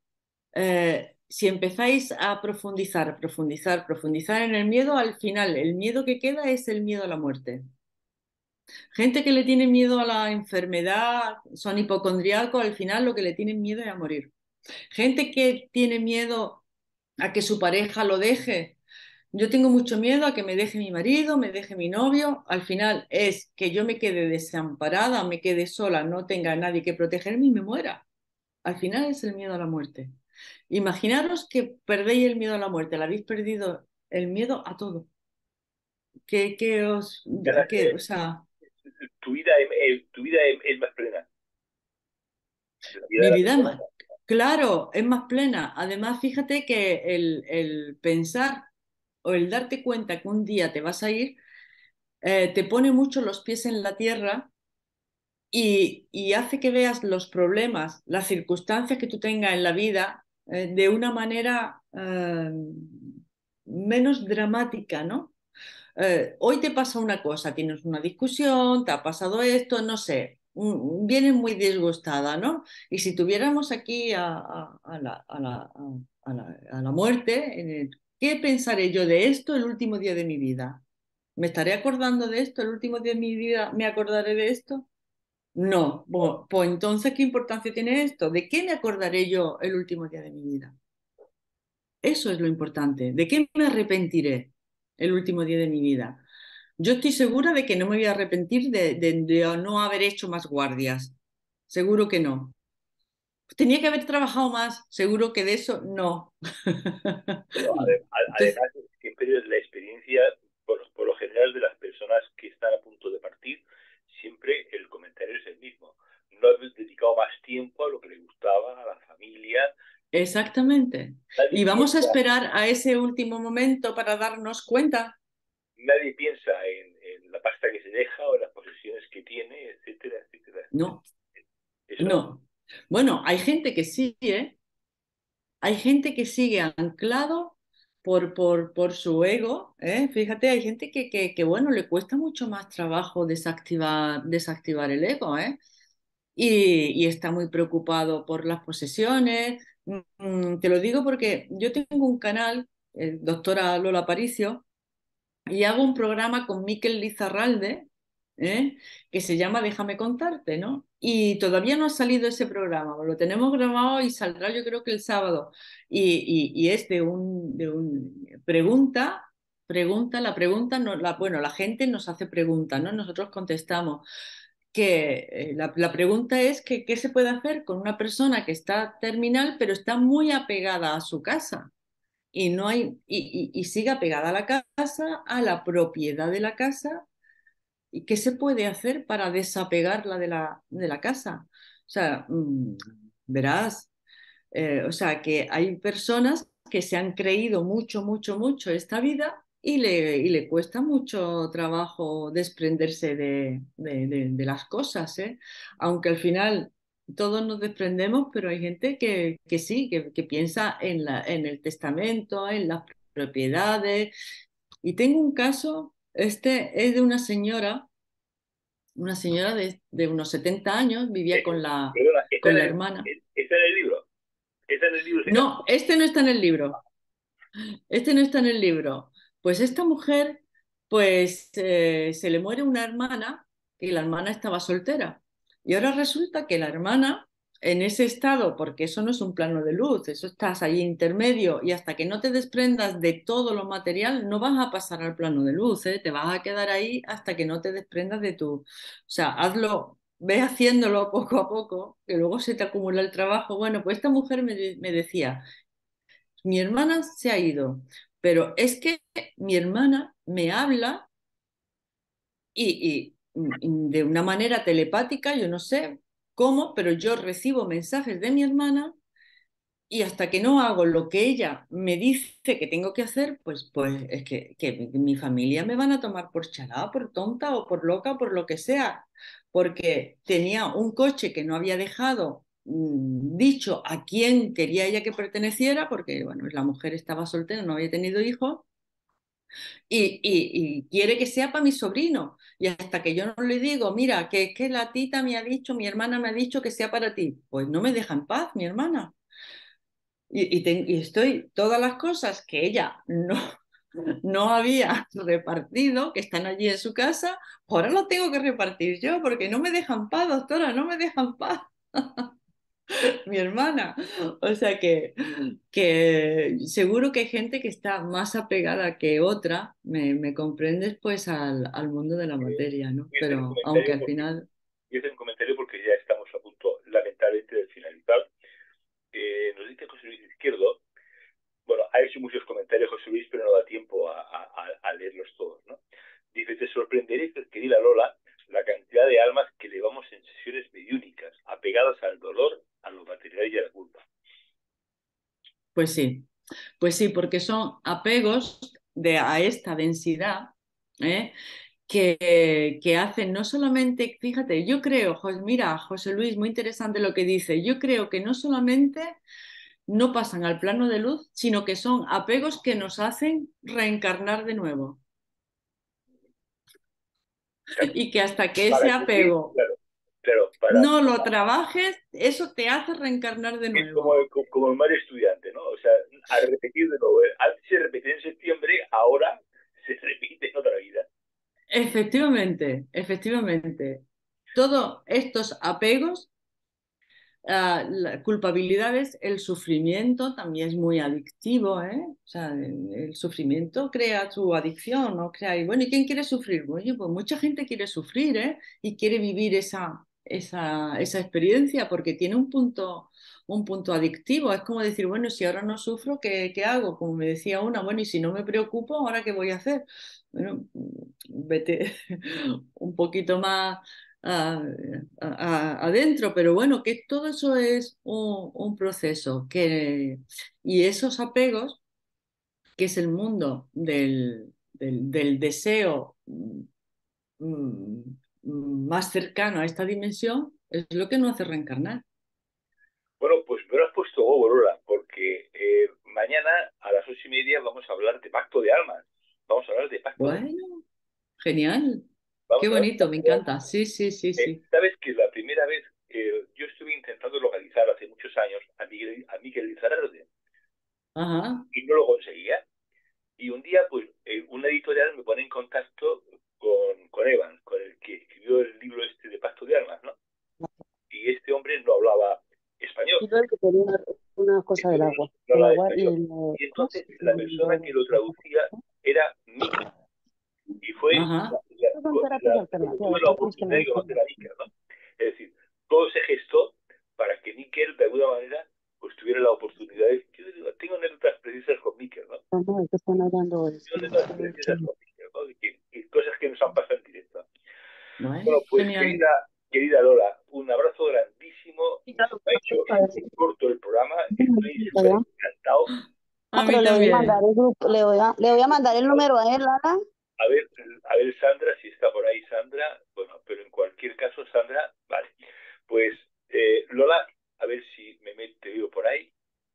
si empezáis a profundizar, profundizar, profundizar en el miedo, al final el miedo que queda es el miedo a la muerte. Gente que le tiene miedo a la enfermedad, son hipocondriacos, al final lo que le tienen miedo es a morir. Gente que tiene miedo a que su pareja lo deje. Yo tengo mucho miedo a que me deje mi marido, me deje mi novio. Al final es que yo me quede desamparada, me quede sola, no tenga nadie que protegerme y me muera. Al final es el miedo a la muerte. Imaginaros que perdéis el miedo a la muerte, le habéis perdido el miedo a todo. Que os, o sea, Tu vida es más plena. La vida de mi la vida es persona. más, claro, es más plena. Además, fíjate que el pensar o el darte cuenta que un día te vas a ir, te pone mucho los pies en la tierra y hace que veas los problemas, las circunstancias que tú tengas en la vida de una manera menos dramática, ¿no? Hoy te pasa una cosa, tienes una discusión, te ha pasado esto, no sé, vienes muy disgustada, ¿no? Y si tuviéramos aquí a la muerte, ¿qué pensaré yo de esto el último día de mi vida? ¿Me estaré acordando de esto el último día de mi vida? ¿Me acordaré de esto? No. Pues entonces, ¿qué importancia tiene esto? ¿De qué me acordaré yo el último día de mi vida? Eso es lo importante. ¿De qué me arrepentiré el último día de mi vida? Yo estoy segura de que no me voy a arrepentir de no haber hecho más guardias. Seguro que no. Tenía que haber trabajado más. Seguro que de eso no. Bueno, Entonces, además, siempre es la experiencia, por lo general, de las personas que están a punto de partir, siempre el comentario es el mismo. No has dedicado más tiempo a lo que le gustaba, a la familia. exactamente. Nadie Y vamos a piensa, esperar a ese último momento para darnos cuenta. nadie piensa en la pasta que se deja o en las posesiones que tiene, etcétera, etcétera, etcétera. No, Eso no. no. Bueno, hay gente que sí, ¿eh? Hay gente que sigue anclado por su ego, ¿eh? Fíjate, hay gente que, bueno, le cuesta mucho más trabajo desactivar el ego, ¿eh? Y está muy preocupado por las posesiones. Te lo digo porque yo tengo un canal, doctora Lola Paricio, y hago un programa con Miquel Lizarralde, ¿eh? Que se llama Déjame contarte, ¿no? Y todavía no ha salido ese programa, lo tenemos grabado y saldrá yo creo que el sábado. Y es la pregunta, no, bueno, la gente nos hace preguntas, ¿no? Nosotros contestamos. La pregunta es que, ¿qué se puede hacer con una persona que está terminal pero está muy apegada a su casa? Y no hay y siga pegada a la casa, a la propiedad de la casa. ¿Y qué se puede hacer para desapegarla de la casa? O sea, verás, o sea, que hay personas que se han creído mucho, mucho, mucho esta vida y le cuesta mucho trabajo desprenderse de las cosas, ¿eh? Aunque al final todos nos desprendemos, pero hay gente que sí, que piensa en el testamento, en las propiedades. Y tengo un caso, este es de una señora de unos 70 años, vivía Perdona, con la hermana. está en el libro. Está en el libro ese caso. No, este no está en el libro. Este no está en el libro. Pues esta mujer, pues se le muere una hermana y la hermana estaba soltera. Y ahora resulta que la hermana en ese estado, porque eso no es un plano de luz, eso estás ahí intermedio y hasta que no te desprendas de todo lo material, no vas a pasar al plano de luz, ¿eh? Te vas a quedar ahí hasta que no te desprendas de tu... O sea, hazlo, ve haciéndolo poco a poco, que luego se te acumula el trabajo. Bueno, pues esta mujer me decía, mi hermana se ha ido, pero es que mi hermana me habla y de una manera telepática, yo no sé cómo, pero yo recibo mensajes de mi hermana y hasta que no hago lo que ella me dice que tengo que hacer, pues es que mi familia me van a tomar por chalada, por tonta o por loca o por lo que sea, porque tenía un coche que no había dejado dicho a quién quería ella que perteneciera, porque bueno, la mujer estaba soltera, no había tenido hijos, y quiere que sea para mi sobrino. Y hasta que yo no le digo, mira, que es que la tita me ha dicho, mi hermana me ha dicho que sea para ti, pues no me deja en paz, mi hermana. Y estoy, todas las cosas que ella no había repartido, que están allí en su casa, ahora las tengo que repartir yo, porque no me dejan paz, doctora, no me dejan paz, mi hermana. O sea que seguro que hay gente que está más apegada que otra, me comprendes, pues al mundo de la materia, ¿no? Y hacer un Pero aunque comentario al porque, final, ya estamos a punto, lamentablemente, de finalizar. Nos dice José Luis Izquierdo. Bueno, ha hecho muchos comentarios José Luis, pero no da tiempo a leerlos todos, ¿no? Dice, te sorprenderéis, querida Lola, la cantidad de almas que llevamos en sesiones mediúnicas, apegadas al dolor, a lo material y a la culpa. pues sí. Pues sí, porque son apegos a esta densidad, ¿eh? Que hacen no solamente, fíjate, yo creo, mira, José Luis, muy interesante lo que dice, yo creo que no solamente no pasan al plano de luz, sino que son apegos que nos hacen reencarnar de nuevo. También, Y que hasta que ese para seguir, apego claro, claro, no lo trabajes, eso te hace reencarnar de es como, nuevo. como el mal estudiante, ¿no? O sea, a repetir de nuevo. Antes se repetía en septiembre, ahora se repite en otra vida. Efectivamente, efectivamente. Todos estos apegos la culpabilidad es el sufrimiento, también es muy adictivo, ¿eh? O sea, el sufrimiento crea su adicción, ¿no? Crea, y bueno, ¿y quién quiere sufrir? Oye, pues mucha gente quiere sufrir, ¿eh? Y quiere vivir esa experiencia porque tiene un punto adictivo. Es como decir, bueno, si ahora no sufro, ¿qué hago? Como me decía una, bueno, y si no me preocupo, ¿ahora qué voy a hacer? Bueno, vete un poquito más adentro, pero bueno, que todo eso es un proceso y esos apegos, que es el mundo del deseo mm, más cercano a esta dimensión, es lo que nos hace reencarnar. Bueno, pues me lo has puesto huevo, Lola, porque mañana a las 8:30 vamos a hablar de pacto de almas. Vamos a hablar de pacto de Bueno, genial, qué Vamos a hablar de bonito, me pacto de almas. encanta, sí, sí, sí, sí. Sabes que la primera vez yo estuve intentando localizar hace muchos años a Miguel Lizarrarde Ajá, y no lo conseguía. Y un día, pues, una editorial me pone en contacto con Evan, con el que escribió el libro este de Pacto de Almas, ¿no? Y este hombre no hablaba español. Y luego que tenía una cosa Este del hombre agua. no El hablaba agua y español. el Y gas entonces y la persona que lo traducía era Miquel. Y fue ajá. son terapias cuando alternativas, tuve la no tienes que oportunidad de meditar. conocer a Miquel, ¿no? Es decir, todo se gestó para que Miquel, de alguna manera, pues tuviera la oportunidad de... Yo digo, tengo anécdotas precisas con Miquel, ¿no? No, no, es que están hablando de Tengo anécdotas precisas con Miquel, ¿no? Y cosas que nos han pasado en directo. Bueno, Bueno, pues genial. querida Lola, un abrazo grandísimo. Se me ha hecho súper corto el programa. Estoy súper encantado. Ah, A pero mí le voy a mandar también. el grupo, le voy a mandar el número a él, Lara. A ver, Sandra, si está por ahí Sandra. Bueno, pero en cualquier caso, Sandra, vale. Pues, Lola, a ver si te digo por ahí.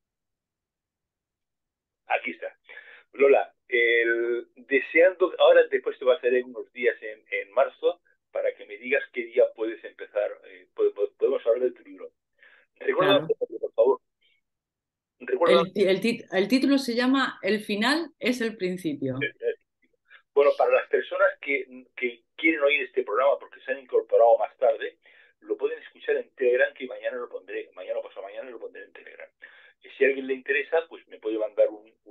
Aquí está. Lola, deseando, ahora después te va a hacer en unos días en marzo, para que me digas qué día puedes empezar, podemos hablar de tu libro. Recuerda, Claro. por favor, recuerda. El título se llama El final es el principio. Bueno, para las personas que quieren oír este programa porque se han incorporado más tarde, lo pueden escuchar en Telegram, que mañana lo pondré, mañana o pasado mañana lo pondré en Telegram. Y si a alguien le interesa, pues me puede mandar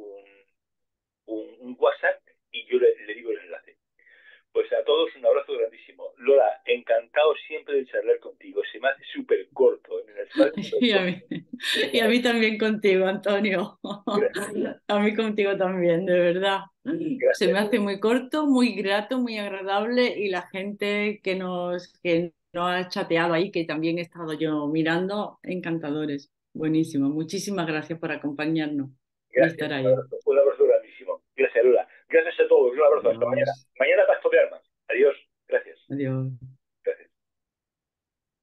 un WhatsApp y yo le digo el enlace. Pues a todos un abrazo grandísimo. Lola, encantado siempre de charlar contigo. Se me hace súper corto, en el espacio súper Y a corto. mí, y a mí también contigo, Antonio. Gracias, A mí contigo también, de verdad. Se gracias, me hace Lola. muy corto, muy grato, muy agradable y la gente que nos ha chateado ahí, que también he estado yo mirando, encantadores. Buenísimo. Muchísimas gracias por acompañarnos y Gracias, estar ahí. un abrazo grandísimo. Gracias, Lola. Gracias a todos, un abrazo. Hasta mañana. Adiós. Mañana Pasto de Armas. Adiós. Gracias. Adiós.